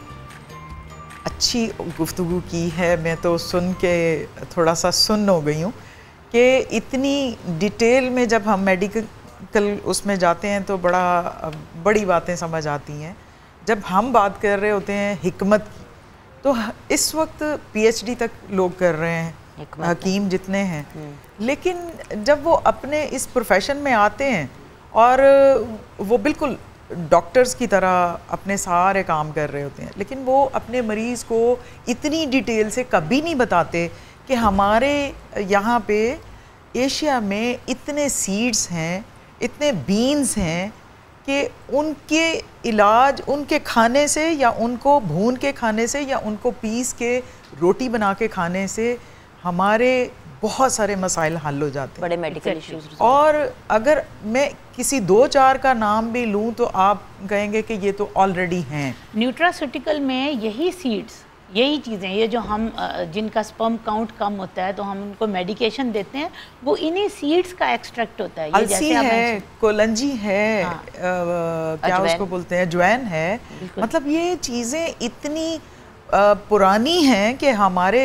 अच्छी गुफ्तगू की है, मैं तो सुन के थोड़ा सा सुन्न हो गई हूँ कि इतनी डिटेल में जब हम मेडिकल उसमें जाते हैं तो बड़ा बड़ी बातें समझ आती हैं। जब हम बात कर रहे होते हैं हिकमत की, तो इस वक्त पीएचडी तक लोग कर रहे हैं, हकीम जितने हैं, लेकिन जब वो अपने इस प्रोफेशन में आते हैं और वो बिल्कुल डॉक्टर्स की तरह अपने सारे काम कर रहे होते हैं, लेकिन वो अपने मरीज़ को इतनी डिटेल से कभी नहीं बताते कि हमारे यहाँ पे एशिया में इतने सीड्स हैं, इतने बीन्स हैं कि उनके इलाज उनके खाने से या उनको भून के खाने से या उनको पीस के रोटी बना के खाने से हमारे बहुत सारे मसाइल हल हो जाते हैं, बड़े मेडिकल इश्यूज। और अगर मैं किसी दो चार का नाम भी लूँ तो आप कहेंगे कि ये तो ऑलरेडी हैं। न्यूट्रास्यूटिकल में यही सीड्स, यही चीज़ें, ये जो हम जिनका स्पर्म काउंट कम होता है तो हम उनको मेडिकेशन देते हैं, वो इन्हीं सीड्स का एक्सट्रैक्ट होता है। ये अलसी जैसे है, कोलंजी है, हाँ। आ, क्या उसको बोलते हैं, अजवैन है। मतलब ये चीज़ें इतनी आ, पुरानी हैं कि हमारे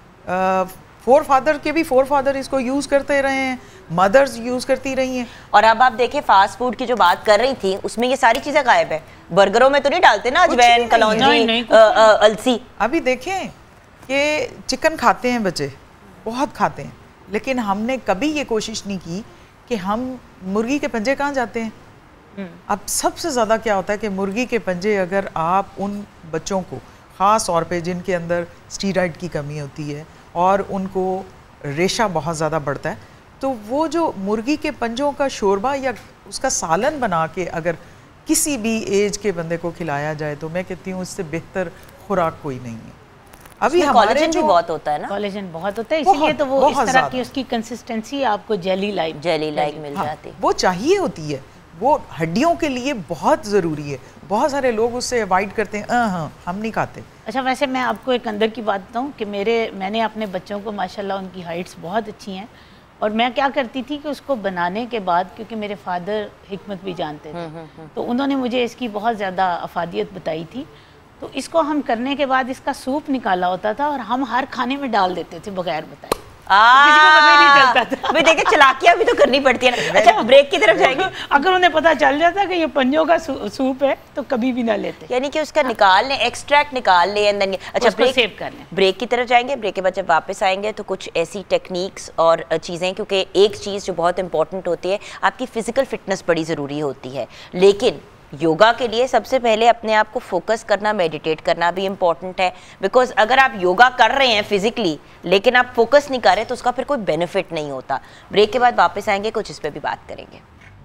फोर फादर के भी फोर फादर इसको यूज़ करते रहे हैं, मदर्स यूज़ करती रही हैं। और अब आप देखें फास्ट फूड की जो बात कर रही थी उसमें ये सारी चीज़ें गायब है। बर्गरों में तो नहीं डालते ना अजवैन, कलौंजी, अलसी। अभी देखें कि चिकन खाते हैं बच्चे, बहुत खाते हैं, लेकिन हमने कभी ये कोशिश नहीं की कि हम मुर्गी के पंजे कहाँ जाते हैं। अब सबसे ज़्यादा क्या होता है कि मुर्गी के पंजे अगर आप उन बच्चों को, ख़ास तौर पे जिनके अंदर स्टीरॉइड की कमी होती है और उनको रेशा बहुत ज़्यादा बढ़ता है, तो वो जो मुर्गी के पंजों का शोरबा या उसका सालन बना के अगर किसी भी एज के बंदे को खिलाया जाए तो मैं कहती हूँ इससे बेहतर खुराक कोई नहीं है। अभी हमारे जो भी बहुत होता है ना, कोलेजन बहुत होता है, इसीलिए तो वो इस तरह की उसकी कंसिस्टेंसी आपको जेली लाइक जेली लाइक मिल हाँ, जाती है। वो चाहिए होती है, वो हड्डियों के लिए बहुत ज़रूरी है। बहुत सारे लोग उससे अवॉइड करते हैं, हाँ हम नहीं खाते। अच्छा, वैसे मैं आपको एक अंदर की बात बताऊँ कि मेरे मैंने अपने बच्चों को माशाल्लाह उनकी हाइट्स बहुत अच्छी हैं, और मैं क्या करती थी कि उसको बनाने के बाद, क्योंकि मेरे फादर हिकमत भी जानते थे तो उन्होंने मुझे इसकी बहुत ज़्यादा अफादियत बताई थी, तो इसको हम करने के बाद इसका सूप निकाला होता था और हम हर खाने में डाल देते थे बगैर बताए। किसी को पता ही नहीं चलता था। भी देखिए चलाकियां भी तो करनी पड़ती है ना। अच्छा, ब्रेक की तरफ जाएंगे। अगर उन्हें पता चल जाता कि ये पंजों का सूप है तो कभी भी ना लेते, यानी कि उसका निकाल लें, एक्सट्रैक्ट निकाल लें एंड देन अच्छा ब्रेक सेव कर लें। ब्रेक की तरफ जाएंगे। ब्रेक के बाद जब वापस आएंगे तो कुछ ऐसी टेक्निक्स और चीज़ें, क्योंकि एक चीज़ जो बहुत इंपॉर्टेंट होती है, आपकी फिजिकल फिटनेस बड़ी ज़रूरी होती है, लेकिन योगा के लिए सबसे पहले अपने आप को फोकस करना, मेडिटेट करना भी इम्पॉर्टेंट है। बिकॉज अगर आप योगा कर रहे हैं फिजिकली लेकिन आप फोकस नहीं कर रहे तो उसका फिर कोई बेनिफिट नहीं होता। ब्रेक के बाद वापस आएंगे, कुछ इस पे भी बात करेंगे।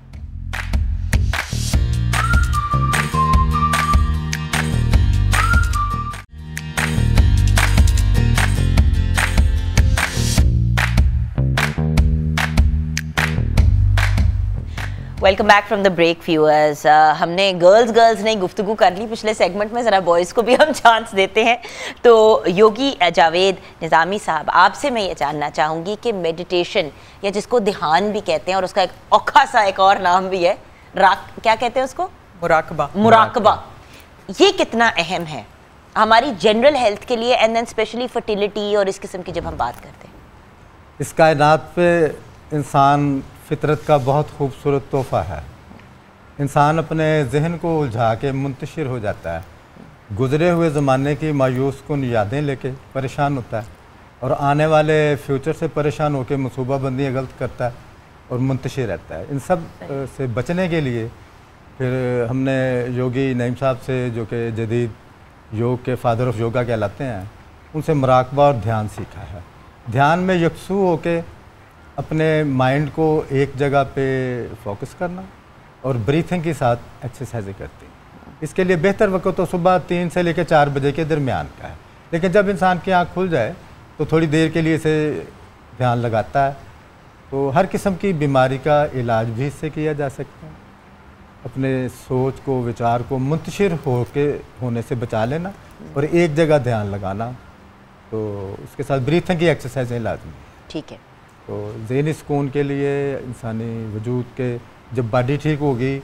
Welcome back from the break viewers. हमने गर्ल्स गर्ल्स नहीं गुफ्तगू कर ली पिछले सेगमेंट में, ज़रा बॉयज़ को भी हम चांस देते हैं। तो योगी जावेद निज़ामी साहब, आपसे मैं ये जानना चाहूँगी कि मेडिटेशन, या जिसको ध्यान भी कहते हैं और उसका एक औखा सा एक और नाम भी है, राक क्या कहते हैं उसको, मुराकबा, मुराकबा, ये कितना अहम है हमारी जनरल हेल्थ के लिए, एंड देन स्पेशली फर्टिलिटी और इस किस्म की जब हम बात करते हैं? इस कायनात पे इंसान फितरत का बहुत खूबसूरत तोहफ़ा है। इंसान अपने जहन को उलझा के मुंतशिर हो जाता है, गुज़रे हुए ज़माने की मायूस कुन यादें लेके परेशान होता है और आने वाले फ्यूचर से परेशान होकर मनसूबा बंदियाँ गलत करता है और मुंतशिर रहता है। इन सब से बचने के लिए फिर हमने योगी नईम साहब से, जो कि जदीद योग के फादर ऑफ योगा कहलाते हैं, उनसे मुराकबा और ध्यान सीखा है। ध्यान में यकसू होके अपने माइंड को एक जगह पे फोकस करना और ब्रीथिंग के साथ एक्सरसाइज करती हैं। इसके लिए बेहतर वक्त तो सुबह तीन से लेकर चार बजे के दरमियान का है, लेकिन जब इंसान की आँख खुल जाए तो थोड़ी देर के लिए इसे ध्यान लगाता है तो हर किस्म की बीमारी का इलाज भी इससे किया जा सकता है। अपने सोच को, विचार को मुंतशिर हो के होने से बचा लेना और एक जगह ध्यान लगाना, तो उसके साथ ब्रीथिंग की एक्सरसाइजें लाजमी। ठीक है। तो ज़हनी सुकून के लिए, इंसानी वजूद के, जब बॉडी ठीक होगी,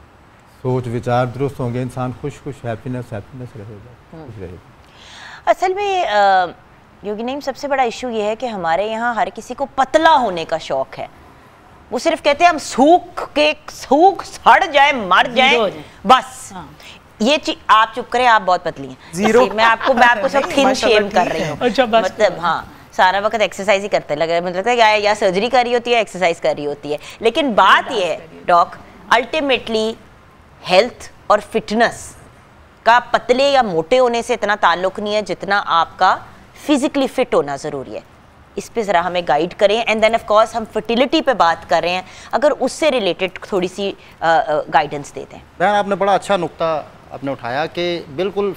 सोच विचार दुरुस्त होंगे, इंसान खुश खुश हैप्पीनेस हैप्पीनेस रहेगा, खुश रहेगा। असल में योगी नईम, सबसे बड़ा इशू ये है कि हमारे यहाँ हर किसी को पतला होने का शौक है। वो सिर्फ कहते हैं हम सूख के सूख सड़ जाए, मर जाए, बस। हाँ। ये चीज आप चुप करें, आप बहुत पतली हैं। जीरो। मैं आपको मैं आपको सब थिन शेम कर रही हूँ। अच्छा, मतलब हाँ, सारा वक्त एक्सरसाइज ही करते लगे, मतलब लगता है या सर्जरी कर रही होती है, एक्सरसाइज कर रही होती है। लेकिन बात ये है डॉक, अल्टीमेटली हेल्थ और फिटनेस का पतले या मोटे होने से इतना ताल्लुक नहीं है जितना आपका फिजिकली फिट होना ज़रूरी है। इस पे ज़रा हमें गाइड करें। एंड देन ऑफ कोर्स हम फर्टिलिटी पे बात कर रहे हैं, अगर उससे रिलेटेड थोड़ी सी गाइडेंस देते हैं। बहन आपने बड़ा अच्छा नुक्ता आपने उठाया कि बिल्कुल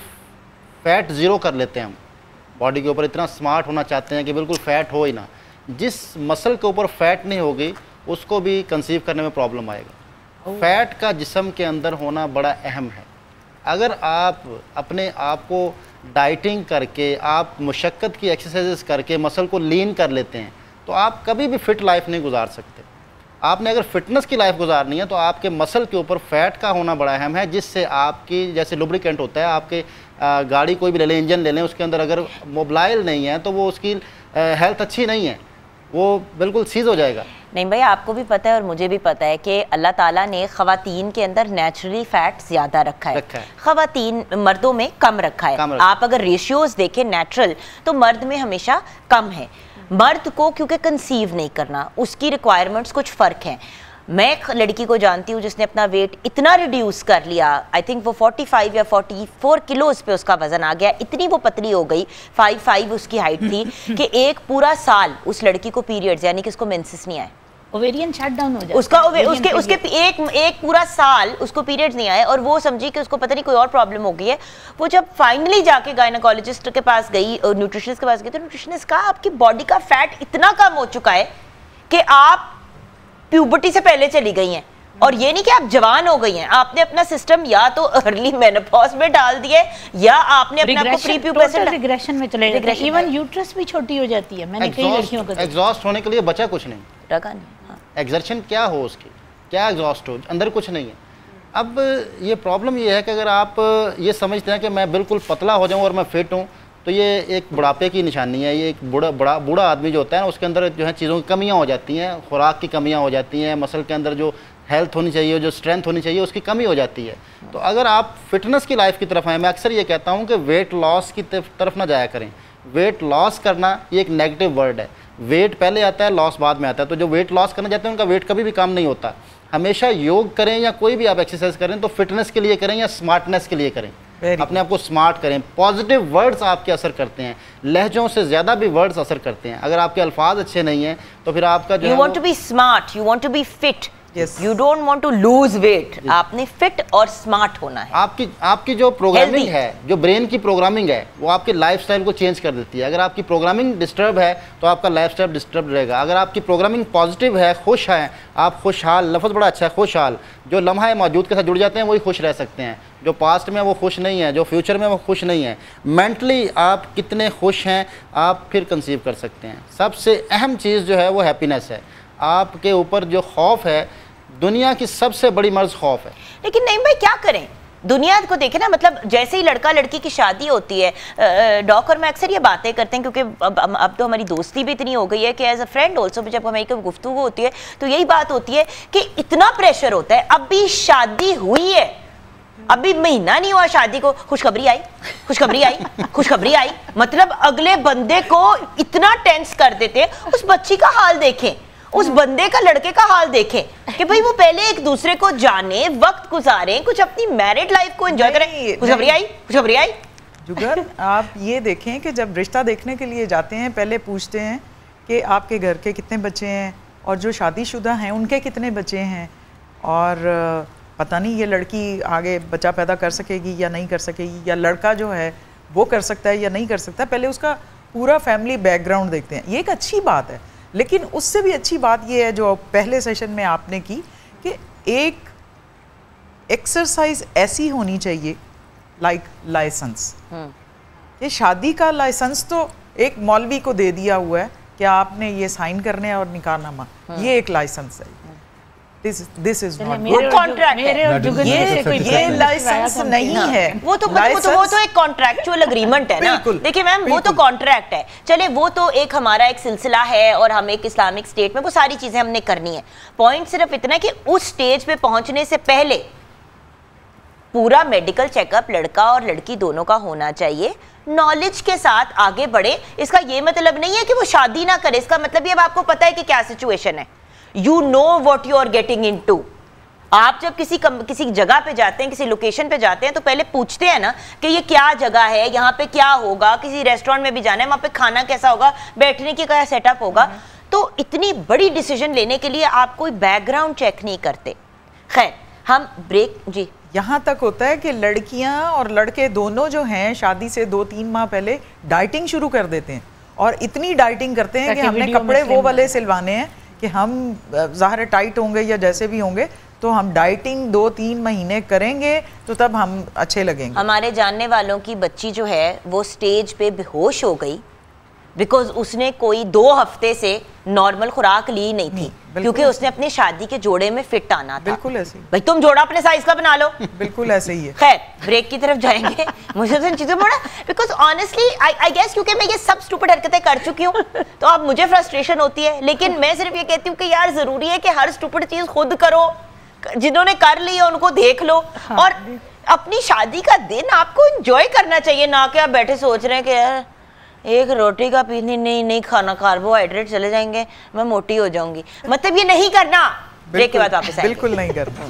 फैट ज़ीरो कर लेते हैं हम, बॉडी के ऊपर इतना स्मार्ट होना चाहते हैं कि बिल्कुल फैट हो ही ना। जिस मसल के ऊपर फैट नहीं होगी उसको भी कंसीव करने में प्रॉब्लम आएगा। फैट का जिस्म के अंदर होना बड़ा अहम है। अगर आप अपने आप को डाइटिंग करके, आप मुशक्क़त की एक्सरसाइजेस करके मसल को लीन कर लेते हैं तो आप कभी भी फिट लाइफ नहीं गुजार सकते। आपने अगर फिटनेस की लाइफ गुजारनी है तो आपके मसल के ऊपर फैट का होना बड़ा अहम है, जिससे आपकी जैसे लुब्रिकेंट होता है, आपके गाड़ी कोई भी ले लें, इंजन ले लें, उसके अंदर अगर मोबाइल नहीं है तो वो उसकी हेल्थ अच्छी नहीं है, वो बिल्कुल सीज हो जाएगा। नहीं भाई, आपको भी पता है और मुझे भी पता है कि अल्लाह ताला ने ख़वातीन के अंदर नेचुरली फैट ज़्यादा रखा है, रखा है। ख़वातीन मर्दों में कम रखा है। कम आप अगर रेशियोज देखें नेचुरल तो मर्द में हमेशा कम है। मर्द को क्योंकि कंसीव नहीं करना, उसकी रिक्वायरमेंट्स कुछ फ़र्क हैं। मैं एक लड़की को जानती हूँ जिसने अपना वेट इतना रिड्यूस कर लिया, आई थिंक वो पैंतालीस या चौवालीस किलोज पे उसका वजन आ गया, इतनी वो पतली हो गई, फाइव फाइव उसकी हाइट थी कि एक पूरा साल उस लड़की को पीरियड्स यानी कि उसको मेंसेस नहीं आए, ओवेरियन शट डाउन हो जाता उसका उसके उसके एक एक पूरा साल उसको पीरियड्स नहीं आए और वो समझी कि उसको पता नहीं कोई और प्रॉब्लम हो गई है। वो जब फाइनली जाके गायनेकोलॉजिस्ट के पास गई और न्यूट्रिशनिस्ट के पास गई तो न्यूट्रिशनिस्ट कहा आपकी बॉडी का फैट इतना कम हो चुका है कि आप प्यूबर्टी से पहले चली गई हैं, और ये नहीं कि आप जवान हो गई हैं, आपने अपना सिस्टम या तो अर्ली मेनोपॉज में डाल दिए या आपने अपने आप को प्री प्यूबर्टी रिग्रेशन में चले जाते हैं। इवन यूट्रस भी छोटी हो जाती है। मैंने कई लड़कियों को एग्जॉस्ट होने के लिए बचा कुछ नहीं, रगा नहीं, एग्जर्शन क्या हो उसकी, क्या एग्जॉस्ट हो, अंदर कुछ नहीं है। अब ये प्रॉब्लम ये है कि अगर आप ये समझते हैं कि मैं बिल्कुल पतला हो जाऊँ और मैं फिट हूँ तो ये एक बुढ़ापे की निशानी है। ये एक बूढ़ा बड़ा बूढ़ा आदमी जो होता है ना उसके अंदर जो है चीज़ों की कमियाँ हो जाती हैं, खुराक की कमियाँ हो जाती हैं, मसल के अंदर जो हेल्थ होनी चाहिए, जो स्ट्रेंथ होनी चाहिए उसकी कमी हो जाती है। तो अगर आप फिटनेस की लाइफ की तरफ आए, मैं अक्सर ये कहता हूँ कि वेट लॉस की तरफ ना जाया करें। वेट लॉस करना ये एक नेगेटिव वर्ड है, वेट पहले आता है, लॉस बाद में आता है। तो जो वेट लॉस करना चाहते हैं उनका वेट कभी भी कम नहीं होता। हमेशा योग करें या कोई भी आप एक्सरसाइज करें तो फिटनेस के लिए करें या स्मार्टनेस के लिए करें, अपने आप को स्मार्ट करें। पॉजिटिव वर्ड्स आपके असर करते हैं, लहजों से ज़्यादा भी वर्ड्स असर करते हैं। अगर आपके अल्फाज अच्छे नहीं हैं तो फिर आपका जो you want to be smart, you want to be fit, you don't want to lose weight. आपने फिट और स्मार्ट होना है। आपकी आपकी जो प्रोग्रामिंग है, जो ब्रेन की प्रोग्रामिंग है वो आपके लाइफस्टाइल को चेंज कर देती है। अगर आपकी प्रोग्रामिंग डिस्टर्ब है तो आपका लाइफस्टाइल डिस्टर्ब रहेगा। अगर आपकी प्रोग्रामिंग पॉजिटिव है, खुश है, आप खुशहाल, लफ्ज़ बड़ा अच्छा है खुशहाल, जो लम्हा मौजूद के साथ जुड़ जाते हैं वही खुश रह सकते हैं। जो पास्ट में वो खुश नहीं है, जो फ्यूचर में वो खुश नहीं है, मेंटली आप कितने खुश हैं आप फिर कंसीव कर सकते हैं। सबसे अहम चीज़ जो है वो हैप्पीनेस है। आपके ऊपर जो खौफ है, दुनिया की सबसे बड़ी मर्ज खौफ है। लेकिन नहीं भाई क्या करें, दुनिया को देखे ना, मतलब जैसे ही लड़का लड़की की शादी होती है, डॉक और मैं अक्सर ये बातें करते हैं क्योंकि अब अब तो हमारी दोस्ती भी इतनी हो गई है कि एज अ फ्रेंड ऑल्सो जब हमारी कोई गुफ्तगू होती है तो यही बात होती है कि इतना प्रेशर होता है। अभी शादी हुई है, अभी महीना नहीं हुआ शादी को, खुशखबरी आई खुशखबरी आई खुशखबरी आई, मतलब अगले बंदे को इतना टेंस कर देते हैं। उस बच्ची का हाल देखें, उस बंदे का, लड़के का हाल देखें कि भाई वो पहले एक दूसरे को जाने, वक्त गुजारें, कुछ अपनी मैरिड लाइफ को एंजॉय करें। खुशखबरी आई खुशखबरी आई जुगर, आप ये देखें कि जब रिश्ता देखने के लिए जाते हैं पहले पूछते हैं कि आपके घर के कितने बच्चे हैं और जो शादीशुदा हैं उनके कितने बच्चे हैं, और पता नहीं ये लड़की आगे बच्चा पैदा कर सकेगी या नहीं कर सकेगी, या लड़का जो है वो कर सकता है या नहीं कर सकता। पहले उसका पूरा फैमिली बैकग्राउंड देखते हैं। ये एक अच्छी बात है, लेकिन उससे भी अच्छी बात ये है जो पहले सेशन में आपने की कि एक एक्सरसाइज ऐसी होनी चाहिए लाइक लाइसेंस। ये शादी का लाइसेंस तो एक मौलवी को दे दिया हुआ है कि आपने ये साइन करने हैं और निकाहनामा, ये एक लाइसेंस है। This this is not good contract है, ये ये लाइसेंस नहीं है। वो तो वो तो वो तो एक कॉन्ट्रैक्चुअल एग्रीमेंट है ना। देखिए मैम, वो तो कॉन्ट्रैक्ट है, चले वो तो एक हमारा एक सिलसिला है और हम एक इस्लामिक स्टेट में वो सारी चीजें हमने करनी है। पॉइंट सिर्फ इतना कि उस स्टेज पे पहुंचने से पहले पूरा मेडिकल चेकअप लड़का और लड़की दोनों का होना चाहिए, नॉलेज के साथ आगे बढ़े। इसका ये मतलब नहीं है कि वो शादी ना करे, इसका मतलब ये अब आपको पता है कि क्या सिचुएशन है, you know what you are getting into, आप जब किसी कम, किसी जगह पे जाते हैं, किसी लोकेशन पे जाते हैं, तो पहले पूछते हैं ना कि ये क्या जगह है, यहाँ पे क्या होगा, किसी रेस्टोरेंट में भी जाना है वहाँ पे खाना कैसा होगा, बैठने की क्या सेटअप होगा। तो इतनी बड़ी डिसीजन लेने के लिए आप कोई बैकग्राउंड चेक नहीं करते। खैर हम ब्रेक जी यहाँ तक होता है कि लड़कियाँ और लड़के दोनों जो हैं शादी से दो तीन माह पहले डाइटिंग शुरू कर देते हैं और इतनी डाइटिंग करते हैं कि हमने कपड़े वो वाले सिलवाने हैं कि हम ज़ाहिर टाइट होंगे या जैसे भी होंगे, तो हम डाइटिंग दो तीन महीने करेंगे तो तब हम अच्छे लगेंगे। हमारे जानने वालों की बच्ची जो है वो स्टेज पे बेहोश हो गई बिकॉज उसने कोई दो हफ्ते से नॉर्मल खुराक ली नहीं थी, क्योंकि उसने अपनी शादी के जोड़े में फिट आना था। बिल्कुल ऐसे ही। भाई तुम जोड़ा अपने साइज का बना लो। बिल्कुल ऐसे ही है। खैर ब्रेक की तरफ जाएंगे। मुझे तो इन चीजों में because honestly I I guess क्योंकि मैं ये सब स्टूपिड हरकतें कर चुकी हूँ तो अब मुझे फ्रस्ट्रेशन होती है, लेकिन मैं सिर्फ ये कहती हूँ कि यार जरूरी है कि हर स्टूपिड चीज खुद करो, जिन्होंने कर ली है उनको देख लो। हाँ। और अपनी शादी का दिन आपको एंजॉय करना चाहिए, ना कि आप बैठे सोच रहे हैं कि यार एक रोटी का पीनी नहीं नहीं खाना, कार्बोहाइड्रेट चले जाएंगे, मैं मोटी हो जाऊंगी। मतलब ये नहीं करना। ब्रेक के बाद वापस आएंगे। बिल्कुल नहीं करना।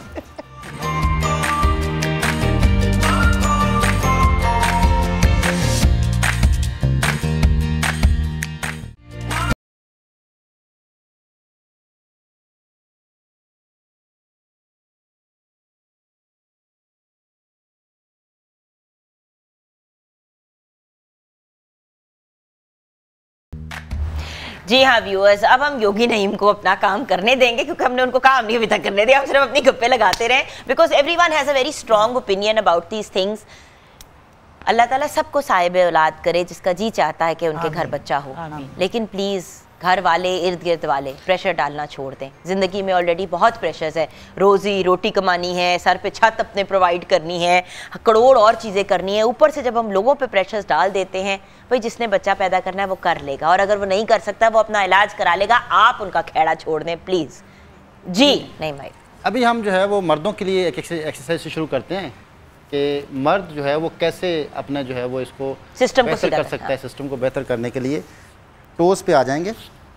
जी हाँ व्यूअर्स, अब हम योगी नईम को अपना काम करने देंगे क्योंकि हमने उनको काम नहीं अभी तक करने दिया। हम सिर्फ अपनी गप्पे लगाते रहे because everyone has a very strong opinion about these things. अल्लाह ताला सबको साहिब औलाद करे जिसका जी चाहता है कि उनके घर बच्चा हो, लेकिन प्लीज़ घर वाले इर्द गिर्द वाले प्रेशर डालना छोड़ दें। ज़िंदगी में ऑलरेडी बहुत प्रेशर्स है, रोज़ी रोटी कमानी है, सर पे छत अपने प्रोवाइड करनी है, करोड़ और चीज़ें करनी है। ऊपर से जब हम लोगों पे प्रेशर्स डाल देते हैं, भाई जिसने बच्चा पैदा करना है वो कर लेगा, और अगर वो नहीं कर सकता वो अपना इलाज करा लेगा। आप उनका खेड़ा छोड़ दें प्लीज़। जी नहीं भाई, अभी हम जो है वो मर्दों के लिए एक एक्सरसाइज से शुरू करते हैं कि मर्द जो है वो कैसे अपना जो है वो इसको सिस्टम को बेहतर कर सकता है। सिस्टम को बेहतर करने के लिए टोस पे आ जाएंगे,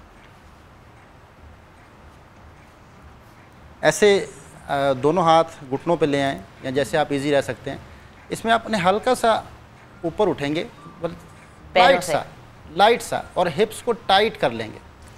ऐसे दोनों हाथ घुटनों पे ले आएँ या जैसे आप इजी रह सकते हैं। इसमें अपने हल्का सा ऊपर उठेंगे, लाइट सा लाइट सा और हिप्स को टाइट कर लेंगे।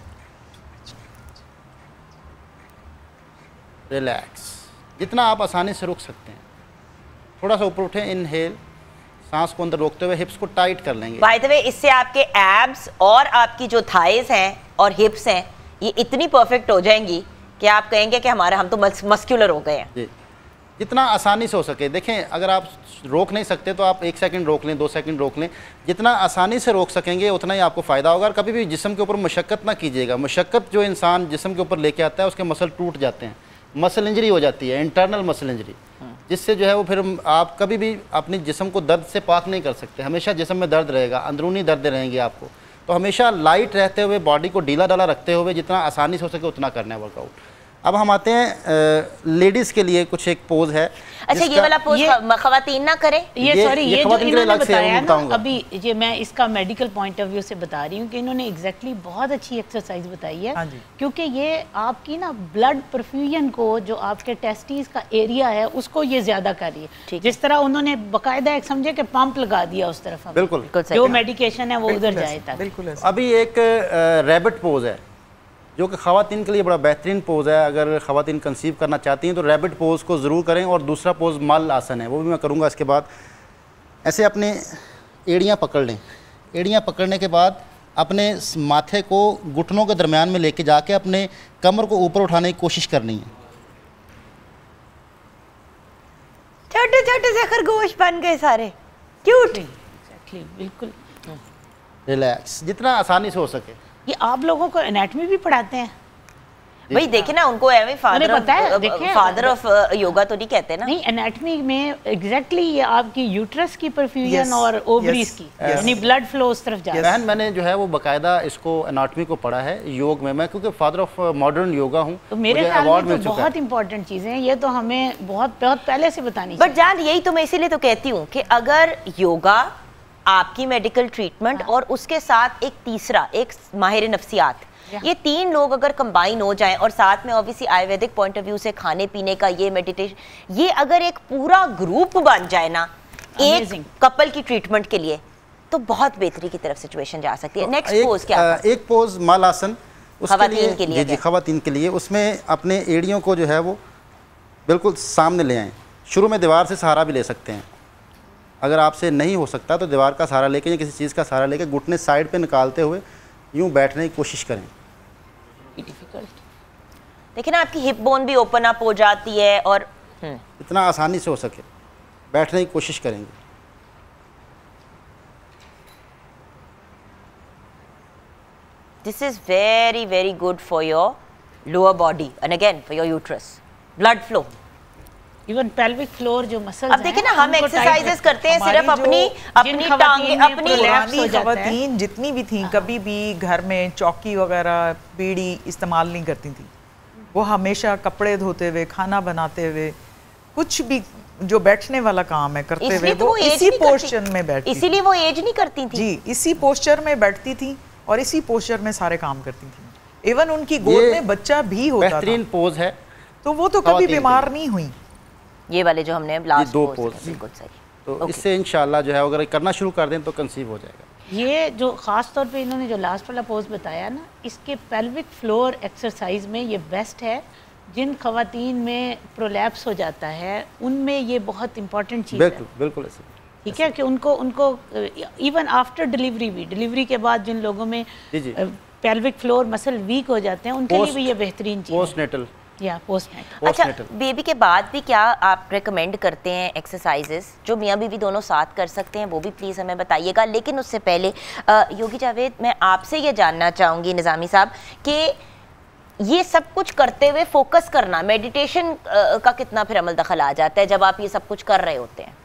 रिलैक्स, जितना आप आसानी से रुक सकते हैं। थोड़ा सा ऊपर उठें, इनहेल, सांस को अंदर रोकते हुए हिप्स को टाइट कर लेंगे। बाय द वे इससे आपके एब्स और आपकी जो थाइज हैं और हिप्स हैं ये इतनी परफेक्ट हो जाएंगी कि आप कहेंगे कि हमारा हम तो मस्क्यूलर हो गए हैं। जी, जितना आसानी से हो सके। देखें, अगर आप रोक नहीं सकते तो आप एक सेकंड रोक लें, दो सेकंड रोक लें। जितना आसानी से रोक सकेंगे उतना ही आपको फ़ायदा होगा। और कभी भी जिस्म के ऊपर मशक्क़त ना कीजिएगा। मशक्क़त जो इंसान जिस्म के ऊपर लेके आता है उसके मसल टूट जाते हैं, मसल इंजरी हो जाती है, इंटरनल मसल इंजरी, जिससे जो है वो फिर आप कभी भी अपने जिस्म को दर्द से पाक नहीं कर सकते। हमेशा जिस्म में दर्द रहेगा, अंदरूनी दर्द रहेंगे आपको। तो हमेशा लाइट रहते हुए, बॉडी को ढीला ढाला रखते हुए जितना आसानी से हो सके उतना करना है वर्कआउट। अब हम आते हैं लेडीज़ के लिए कुछ एक पोज है। अच्छा, ये वाला पोज खवातीन ना करें। ये सॉरी ये, ये जो इन्होंने बताया ना अभी, ये मैं इसका मेडिकल पॉइंट ऑफ व्यू से बता रही हूँ कि इन्होंने एग्जैक्टली exactly बहुत अच्छी एक्सरसाइज बताई है, क्योंकि ये आपकी ना ब्लड परफ्यूजन को, जो आपके टेस्टिस का एरिया है उसको ये ज्यादा कर रही है। जिस तरह उन्होंने बाकायदा एक समझे कि पंप लगा दिया उस तरफ, बिल्कुल जो मेडिकेशन है वो उधर जाए तक। बिल्कुल। अभी एक रैबिट पोज है जो कि ख़वातीन के लिए बड़ा बेहतरीन पोज़ है। अगर ख़वातीन कंसीव करना चाहती हैं तो रैबिट पोज़ को ज़रूर करें। और दूसरा पोज़ मल आसन है, वो भी मैं करूँगा इसके बाद। ऐसे अपने एड़ियाँ पकड़ लें। एड़ियाँ पकड़ने के बाद अपने माथे को घुटनों के दरमियान में लेके जाके अपने कमर को ऊपर उठाने की कोशिश करनी है। छोटे छोटे से खरगोश बन गए सारे, क्यूट। बिल्कुल रिलैक्स, जितना आसानी से हो सके। ये आप लोगों को एनाटॉमी भी पढ़ाते हैं भाई? देखे ना, उनको एवं father of father of yoga तो नहीं कहते ना। नहीं, एनाटॉमी में एग्जैक्टली exactly ये आपकी यूट्रस की परफ्यूजन yes, और ओवरीज yes, की यानी ब्लड फ्लो उस तरफ जाता है। बहन, मैंने जो है वो बाकायदा इसको एनाटॉमी को पढ़ा है योग में। मैं क्योंकि फादर ऑफ मॉडर्न योगा हूँ, तो मेरे ख्याल में तो बहुत इंपॉर्टेंट चीजें हैं ये, तो हमें बहुत बहुत पहले से बतानी। बट जान, यही तो मैं इसीलिए तो कहती हूँ कि अगर योगा आपकी मेडिकल ट्रीटमेंट और उसके साथ एक तीसरा एक माहिर नफ्सियात, ये तीन लोग अगर कंबाइन हो जाएं और साथ में obviously ayurvedic point of view से खाने पीने का ये मेडिटेशन, ये अगर एक पूरा ग्रुप बन जाए ना एक कपल की ट्रीटमेंट के लिए, तो बहुत बेहतरी की तरफ सिचुएशन जा सकती है। नेक्स्ट पोज क्या है? एक पोज मालासन उसके लिए, के लिए जी जी खवातीन के लिए, उसमें अपने एड़ियों को जो है वो बिल्कुल सामने ले आएँ। शुरू में दीवार से सहारा भी ले सकते हैं, अगर आपसे नहीं हो सकता तो दीवार का सहारा लेके या किसी चीज़ का सहारा लेके घुटने साइड पे निकालते हुए यूं बैठने की कोशिश करें। डिफिकल्ट, देखिए ना आपकी हिप बोन भी ओपन अप हो जाती है और इतना आसानी से हो सके बैठने की कोशिश करेंगे। This is very very good for your lower body and again for your uterus, blood flow. Even pelvic floor जो मसल्स अब देखिए ना हम एक्सरसाइजेस करते हैं सिर्फ अपनी अपनी टांगे अपनी पुरानी खवातीन जितनी भी थी कभी भी घर में चौकी वगैरह बीड़ी इस्तेमाल नहीं करती थी। वो हमेशा कपड़े धोते हुए, खाना बनाते हुए, कुछ भी जो बैठने वाला काम है करते हुए वो इसी पोस्चर में बैठती, इसीलिए वो एज नहीं करती थी। जी, इसी पोस्चर में बैठती थी और इसी पोस्चर में सारे काम करती थी। इवन उनकी गोद में बच्चा भी होता था। बेहतरीन पोज है, तो वो तो कभी बीमार नहीं हुई। ये वाले जो हमने लास्ट दो पोज, पोज बिल्कुल सही। तो okay. इससे इंशाल्लाह जो है अगर करना शुरू कर दें तो कंसीव हो जाएगा। ये जो ख़ास तौर पे इन्होंने जो लास्ट वाला पोज बताया ना, इसके पेल्विक फ्लोर एक्सरसाइज में ये बेस्ट है। जिन खवातीन में प्रोलैप्स हो जाता है उनमें ये बहुत इंपॉर्टेंट चीज़ है। बिल्कुल बिल्कुल ऐसे ठीक है कि उनको उनको इवन आफ्टर डिलीवरी भी, डिलीवरी के बाद जिन लोगों में पेल्विक फ्लोर मसल वीक हो जाते हैं उनके लिए भी ये बेहतरीन चीज़ है। पोस्टनेटल या पोस्टनेटल। अच्छा, बेबी के बाद भी क्या आप रेकमेंड करते हैं एक्सरसाइजेस जो मियाँ बीवी दोनों साथ कर सकते हैं, वो भी प्लीज़ हमें बताइएगा। लेकिन उससे पहले योगी जावेद, मैं आपसे ये जानना चाहूँगी निज़ामी साहब कि ये सब कुछ करते हुए फोकस करना, मेडिटेशन का कितना फिर अमल दखल आ जाता है जब आप ये सब कुछ कर रहे होते हैं?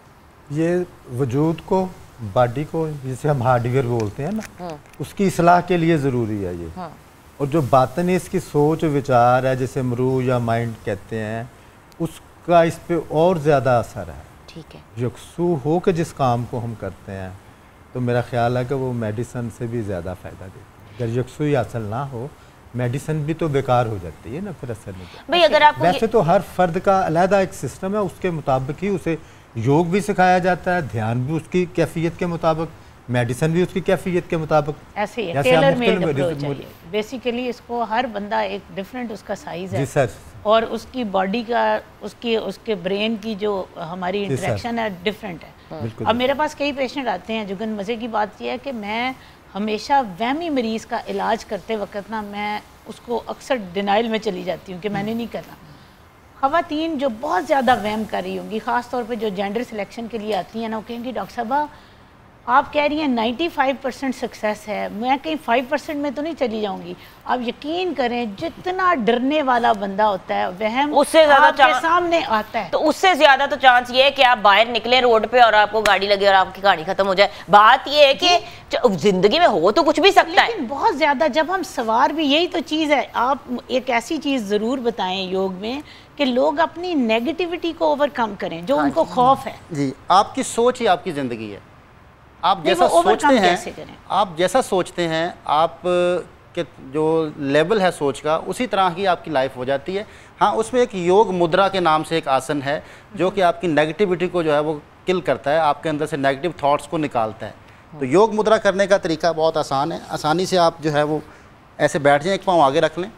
ये वजूद को, बॉडी को, जिसे हम हार्डवेयर बोलते हैं ना, उसकी इस्लाह के लिए ज़रूरी है ये। और जो बातन इसकी सोच विचार है, जैसे मरू या माइंड कहते हैं, उसका इस पे और ज़्यादा असर है। ठीक है, यकसू हो के जिस काम को हम करते हैं तो मेरा ख्याल है कि वो मेडिसिन से भी ज़्यादा फ़ायदा देती है। अगर यकसुई हासिल ना हो, मेडिसिन भी तो बेकार हो जाती है ना, फिर असर नहीं करता। भाई अगर आपको वैसे तो हर फर्द का अलहदा एक सिस्टम है, उसके मुताबिक ही उसे योग भी सिखाया जाता है, ध्यान भी उसकी कैफियत के मुताबिक, मेडिसिन भी उसकी कैफियत के मुताबिक। ऐसे ही टेलर मेड अप्रोच है। बेसिकली इसको हर बंदा एक डिफरेंट उसका साइज है। जी सर। और उसकी बॉडी का, उसकी उसके ब्रेन की जो हमारी इंटरेक्शन है डिफरेंट है। अब मेरे पास कई पेशेंट आते हैं, जुगन मज़े की बात यह है कि मैं हमेशा वहमी मरीज़ का इलाज करते वक्त ना मैं उसको अक्सर डिनाइल में चली जाती हूँ कि मैंने नहीं करना। ख़वातीन जो बहुत ज़्यादा वहम कर रही होंगी, ख़ास तौर पे जो जेंडर सिलेक्शन के लिए आती हैं ना, वो कहेंगी डॉक्टर साहबा आप कह रही हैं पचानवे परसेंट सक्सेस है, मैं कहीं पाँच परसेंट में तो नहीं चली जाऊंगी। आप यकीन करें जितना डरने वाला बंदा होता है वहम उससे ज़्यादा आपके सामने आता है, तो उससे ज़्यादा तो चांस ये है कि आप बाहर निकले रोड पे और आपको गाड़ी लगे और आपकी कहानी खत्म हो जाए। बात ये है कि जिंदगी में हो तो कुछ भी सकता है, लेकिन बहुत ज़्यादा जब हम सवार भी, यही तो चीज़ है। आप एक ऐसी चीज़ ज़रूर बताएं योग में कि लोग अपनी नेगेटिविटी को ओवरकम करें, जो उनको खौफ है। जी, आपकी सोच ही आपकी ज़िंदगी है। आप जैसा सोचते हैं, आप जैसा सोचते हैं, आप के जो लेवल है सोच का, उसी तरह की आपकी लाइफ हो जाती है। हाँ, उसमें एक योग मुद्रा के नाम से एक आसन है जो कि आपकी नेगेटिविटी को जो है वो किल करता है, आपके अंदर से नेगेटिव थॉट्स को निकालता है। तो योग मुद्रा करने का तरीका बहुत आसान है। आसानी से आप जो है वो ऐसे बैठ जाएं, एक पाँव आगे रख लें,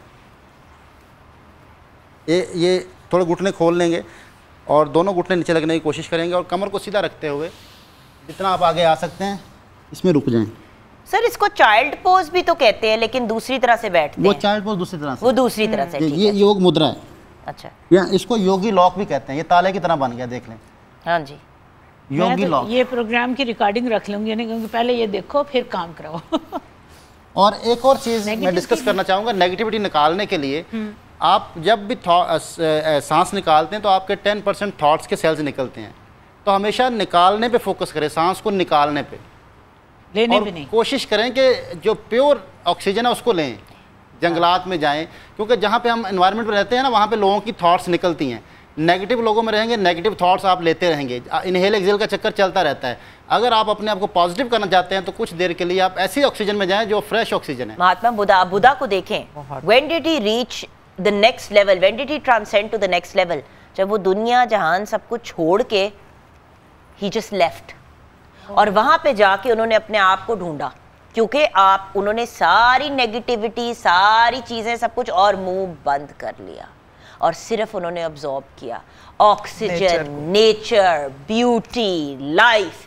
ये ये थोड़े घुटने खोल लेंगे और दोनों घुटने नीचे लगने की कोशिश करेंगे और कमर को सीधा रखते हुए जितना आप आगे आ सकते हैं इसमें रुक जाएं। सर इसको चाइल्ड पोज भी तो कहते हैं, लेकिन दूसरी तरह से बैठते वो हैं। चाइल्ड पोज दूसरी तरह से, वो दूसरी तरह से। ये योग मुद्रा है। अच्छा, या इसको योगी लॉक भी कहते हैं। ये ताले की तरह बन गया, देख लें। हाँ जी, योगी तो लॉक। ये प्रोग्राम की रिकॉर्डिंग रख लूंगी, क्योंकि पहले ये देखो फिर काम कराओ। और एक और चीज़ मैं डिस्कस करना चाहूँगा, नेगेटिविटी निकालने के लिए आप जब भी सांस निकालते हैं तो आपके टेन परसेंट थाट्स के सेल्स निकलते हैं। तो हमेशा निकालने पे फोकस करें, सांस को निकालने पे, लेने और भी नहीं। कोशिश करें कि जो प्योर ऑक्सीजन है उसको लें। जंगलात में जाएं, क्योंकि जहाँ पे हम एनवायरनमेंट में रहते हैं ना, वहाँ पे लोगों की थॉट्स निकलती हैं, नेगेटिव लोगों में रहेंगे, नेगेटिव थॉट्स आप लेते रहेंगे, इनहेल एक्सेल का चक्कर चलता रहता है। अगर आप अपने आप को पॉजिटिव करना चाहते हैं तो कुछ देर के लिए आप ऐसी ऑक्सीजन में जाएं जो फ्रेश ऑक्सीजन है। महात्मा बुद्धा, बुद्धा को देखें, when did he reach the next level, when did he transcend to the next level? जब वो दुनिया जहान सब कुछ छोड़ के ही जस्ट लेफ्ट, और वहां पे जाके उन्होंने अपने आप को ढूंढा, क्योंकि आप उन्होंने सारी नेगेटिविटी, सारी चीजें, सब कुछ और मुंह बंद कर लिया और सिर्फ उन्होंने ऑब्जॉर्ब किया ऑक्सीजन, नेचर, ब्यूटी, लाइफ।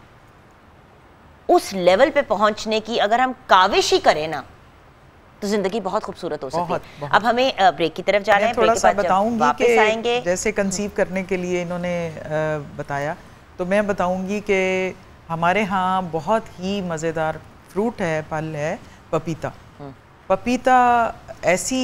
उस लेवल पे पहुंचने की अगर हम काविश ही करें ना तो जिंदगी बहुत खूबसूरत हो सकती है। अब हमें ब्रेक की तरफ जाना है, थोड़ा सा बताऊंगी कि आएंगे। जैसे कंसीव करने के लिए इन्होंने बताया, तो मैं बताऊंगी कि हमारे यहाँ बहुत ही मज़ेदार फ्रूट है, फल है, पपीता। पपीता ऐसी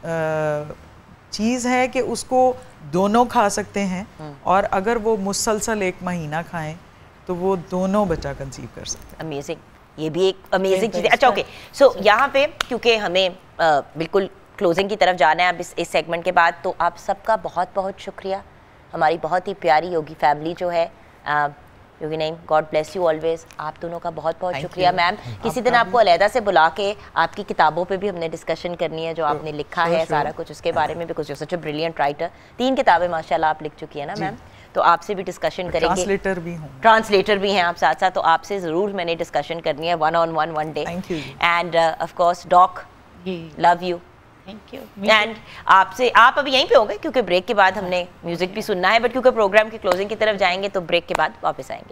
चीज़ है कि उसको दोनों खा सकते हैं, और अगर वो मुसलसल एक महीना खाएं तो वो दोनों बच्चा कंसीव कर सकते हैं। अमेजिंग, ये भी एक अमेजिंग चीज़ है। अच्छा, ओके, सो यहाँ पे क्योंकि हमें आ, बिल्कुल क्लोजिंग की तरफ जाना है अब इस इस सेगमेंट के बाद, तो आप सबका बहुत बहुत शुक्रिया। हमारी बहुत ही प्यारी योगी फैमिली जो है, ah, Yogi name, God bless you always. आप दोनों का बहुत बहुत शुक्रिया मैम। किसी दिन आपको अलहदा से बुला के आपकी किताबों पे भी हमने डिस्कशन करनी है, जो आपने लिखा है सारा कुछ उसके बारे में, because you such a brilliant writer. तीन किताबें माशाल्लाह आप लिख चुकी है ना मैम, तो आपसे भी डिस्कशन करेंगे। ट्रांसलेटर भी हूँ, ट्रांसलेटर भी हैं आप साथ साथ, तो आपसे ज़रूर मैंने डिस्कशन करनी है one on one one day. Thank you. And of course doc, love you. Thank you. And आपसे, आप अभी यहीं पे होंगे क्योंकि ब्रेक के बाद हमने म्यूजिक भी सुनना है, बट क्योंकि प्रोग्राम की क्लोजिंग की तरफ जाएंगे तो ब्रेक के बाद वापस आएंगे।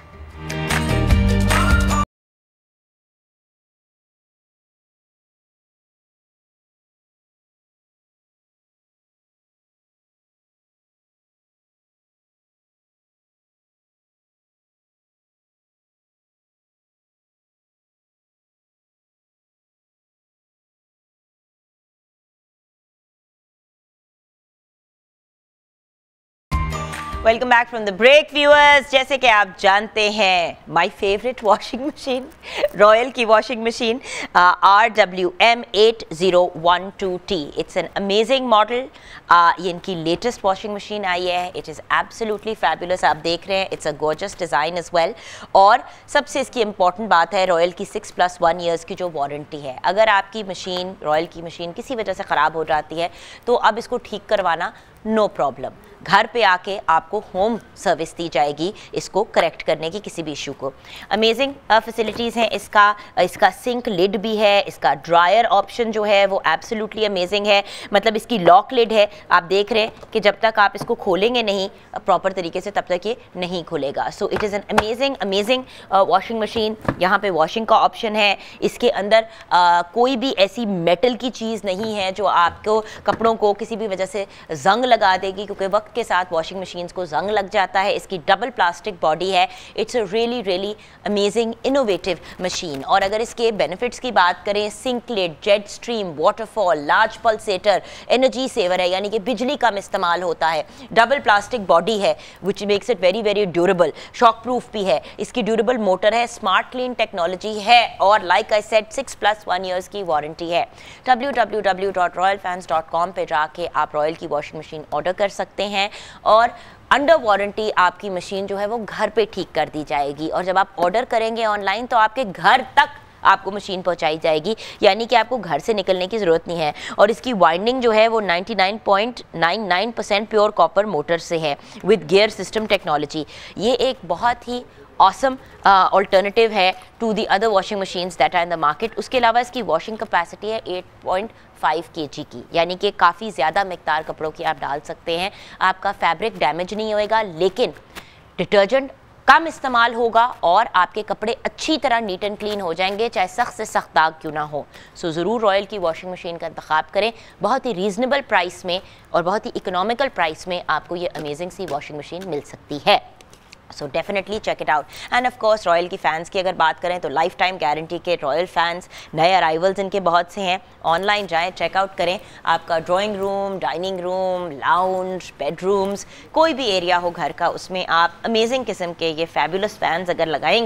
Welcome back from the break viewers. जैसे कि आप जानते हैं, my favourite washing machine, Royal की washing machine R W M eight zero one two T. It's an amazing model. ये इनकी लेटेस्ट वॉशिंग मशीन आई है। It is absolutely fabulous. आप देख रहे हैं, it's a gorgeous design as well. और सबसे इसकी इंपॉर्टेंट बात है रॉयल की सिक्स प्लस वन ईयर्स की जो वारंटी है। अगर आपकी मशीन, रॉयल की मशीन किसी वजह से ख़राब हो जाती है तो अब इसको ठीक करवाना नो प्रॉब्लम, घर पे आके आपको होम सर्विस दी जाएगी इसको करेक्ट करने की किसी भी इशू को। अमेजिंग फैसिलिटीज़ हैं। इसका इसका सिंक लिड भी है, इसका ड्रायर ऑप्शन जो है वो एब्सोल्युटली अमेजिंग है। मतलब इसकी लॉक लिड है, आप देख रहे हैं कि जब तक आप इसको खोलेंगे नहीं प्रॉपर तरीके से तब तक ये नहीं खुलेगा। So it is an amazing amazing washing machine. यहाँ पे वॉशिंग का ऑप्शन है। इसके अंदर uh, कोई भी ऐसी मेटल की चीज़ नहीं है जो आपको कपड़ों को किसी भी वजह से जंग लगा देगी, क्योंकि वक्त के साथ वॉशिंग मशीन्स को जंग लग जाता है। इसकी डबल प्लास्टिक बॉडी है। It's a really really amazing innovative machine. और अगर इसके बेनिफिट्स की बात करें, sink lid, jet stream, waterfall, large pulsator, energy saver है, यानी कि बिजली कम इस्तेमाल होता है। डबल प्लास्टिक बॉडी है which makes it very very durable. Shock proof भी है। इसकी ड्यूरेबल मोटर है, स्मार्ट क्लीन टेक्नोलॉजी है, और like I said six plus one years की वारंटी है। W W W dot Royal Fans dot com पे जाके आप रॉयल की वॉशिंग मशीन ऑर्डर कर सकते हैं, और अंडर वारंटी आपकी मशीन जो है वो घर पे ठीक कर दी जाएगी। और जब आप ऑर्डर करेंगे ऑनलाइन तो आपके घर तक आपको मशीन पहुंचाई जाएगी, यानी कि आपको घर से निकलने की ज़रूरत नहीं है। और इसकी वाइंडिंग जो है वो ninety nine point nine nine percent pure copper motor से है विद गियर सिस्टम टेक्नोलॉजी। ये एक बहुत ही ऑसम ऑल्टरनेटिव है to the other washing machines that are in the market. उसके अलावा इसकी वॉशिंग कैपेसिटी है एट पॉइंट फाइव केजी की, यानी कि काफ़ी ज़्यादा मिकदार कपड़ों की आप डाल सकते हैं। आपका फैब्रिक डैमेज नहीं होएगा, लेकिन डिटर्जेंट कम इस्तेमाल होगा और आपके कपड़े अच्छी तरह नीट एंड क्लीन हो जाएंगे, चाहे सख्त से सख्त दाग क्यों ना हो। सो ज़रूर रॉयल की वॉशिंग मशीन का इंतखाब करें। बहुत ही रीज़नेबल प्राइस में और बहुत ही इकोनॉमिकल प्राइस में आपको ये अमेजिंग सी वॉशिंग मशीन मिल सकती है। So definitely check it out. And of course Royal की फ़ैन्स की अगर बात करें तो लाइफ टाइम गारंटी के रॉयल फ़ैन्स, नए अराइवल्स इनके बहुत से हैं। ऑनलाइन जाएं, चेकआउट करें। आपका drawing room, dining room, lounge, bedrooms, कोई भी एरिया हो घर का, उसमें आप अमेजिंग किस्म के ये फैबुलस फ़ैन्स अगर लगाएंगे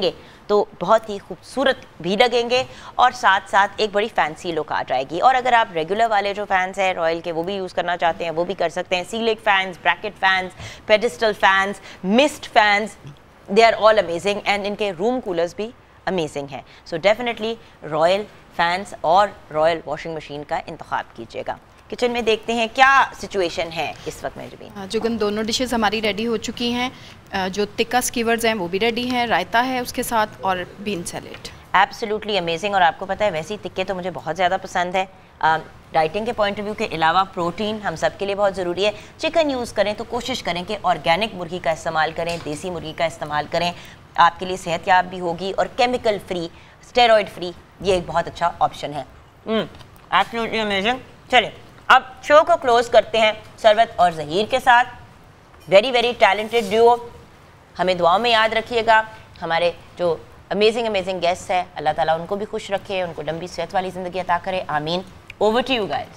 तो बहुत ही खूबसूरत भी लगेंगे और साथ साथ एक बड़ी फैंसी लुक आ जाएगी। और अगर आप रेगुलर वाले जो फैंस हैं रॉयल के वो भी यूज़ करना चाहते हैं वो भी कर सकते हैं। Ceiling fans, bracket fans, pedestal fans, mist fans, they are all amazing and इनके रूम कूलर्स भी अमेजिंग हैं। सो डेफिनेटली रॉयल फैंस और रॉयल वॉशिंग मशीन का इंतखाब कीजिएगा। किचन में देखते हैं क्या सिचुएशन है इस वक्त में। जुबीन जुगन, दोनों डिशेस हमारी रेडी हो चुकी हैं। जो टिक्का स्कीवर्स हैं वो भी रेडी हैं, रायता है उसके साथ और बीन सैलेड। Absolutely amazing. और आपको पता है वैसे ही टिक्के तो मुझे बहुत ज़्यादा पसंद है। डाइटिंग के पॉइंट ऑफ व्यू के अलावा प्रोटीन हम सब के लिए बहुत ज़रूरी है। चिकन यूज़ करें तो कोशिश करें कि ऑर्गेनिक मुर्गी का इस्तेमाल करें, देसी मुर्गी का इस्तेमाल करें, आपके लिए सेहतयाब भी होगी और केमिकल फ्री, स्टेरॉयड फ्री, ये एक बहुत अच्छा ऑप्शन है। Absolutely amazing. चलिए अब शो को क्लोज करते हैं सरवत और ज़हीर के साथ। वेरी वेरी टैलेंटेड ड्यूओ, हमें दुआओं में याद रखिएगा। हमारे जो अमेजिंग अमेजिंग गेस्ट है अल्लाह ताला उनको भी खुश रखे, उनको लंबी सेहत वाली ज़िंदगी अता करे, आमीन। Over to you guys.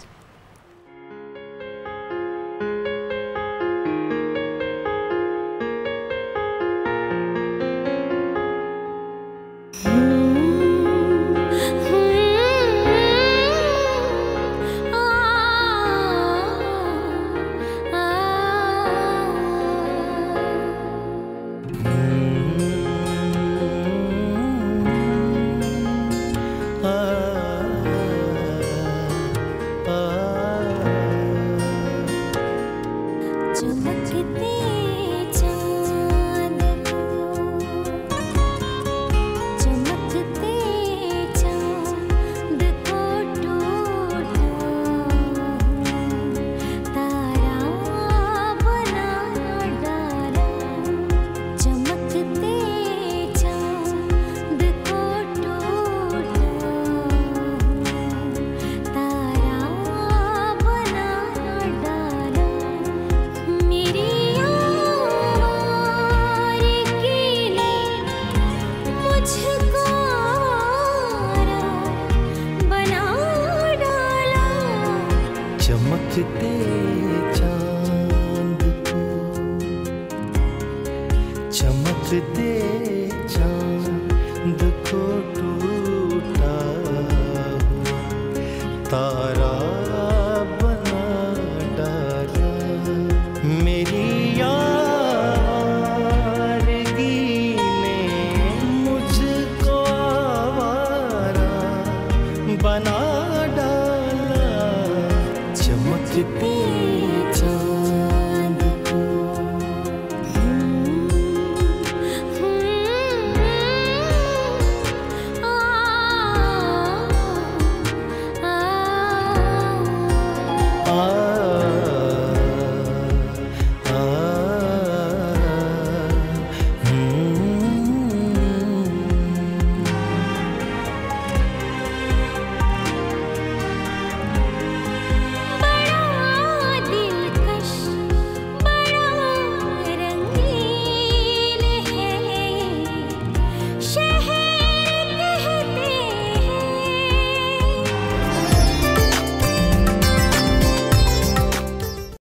चमकते चांद को, चमकते चांद को टूटा तारा बना डाला। मेरी यारगी ने मुझको आवारा बना डाला। चमकते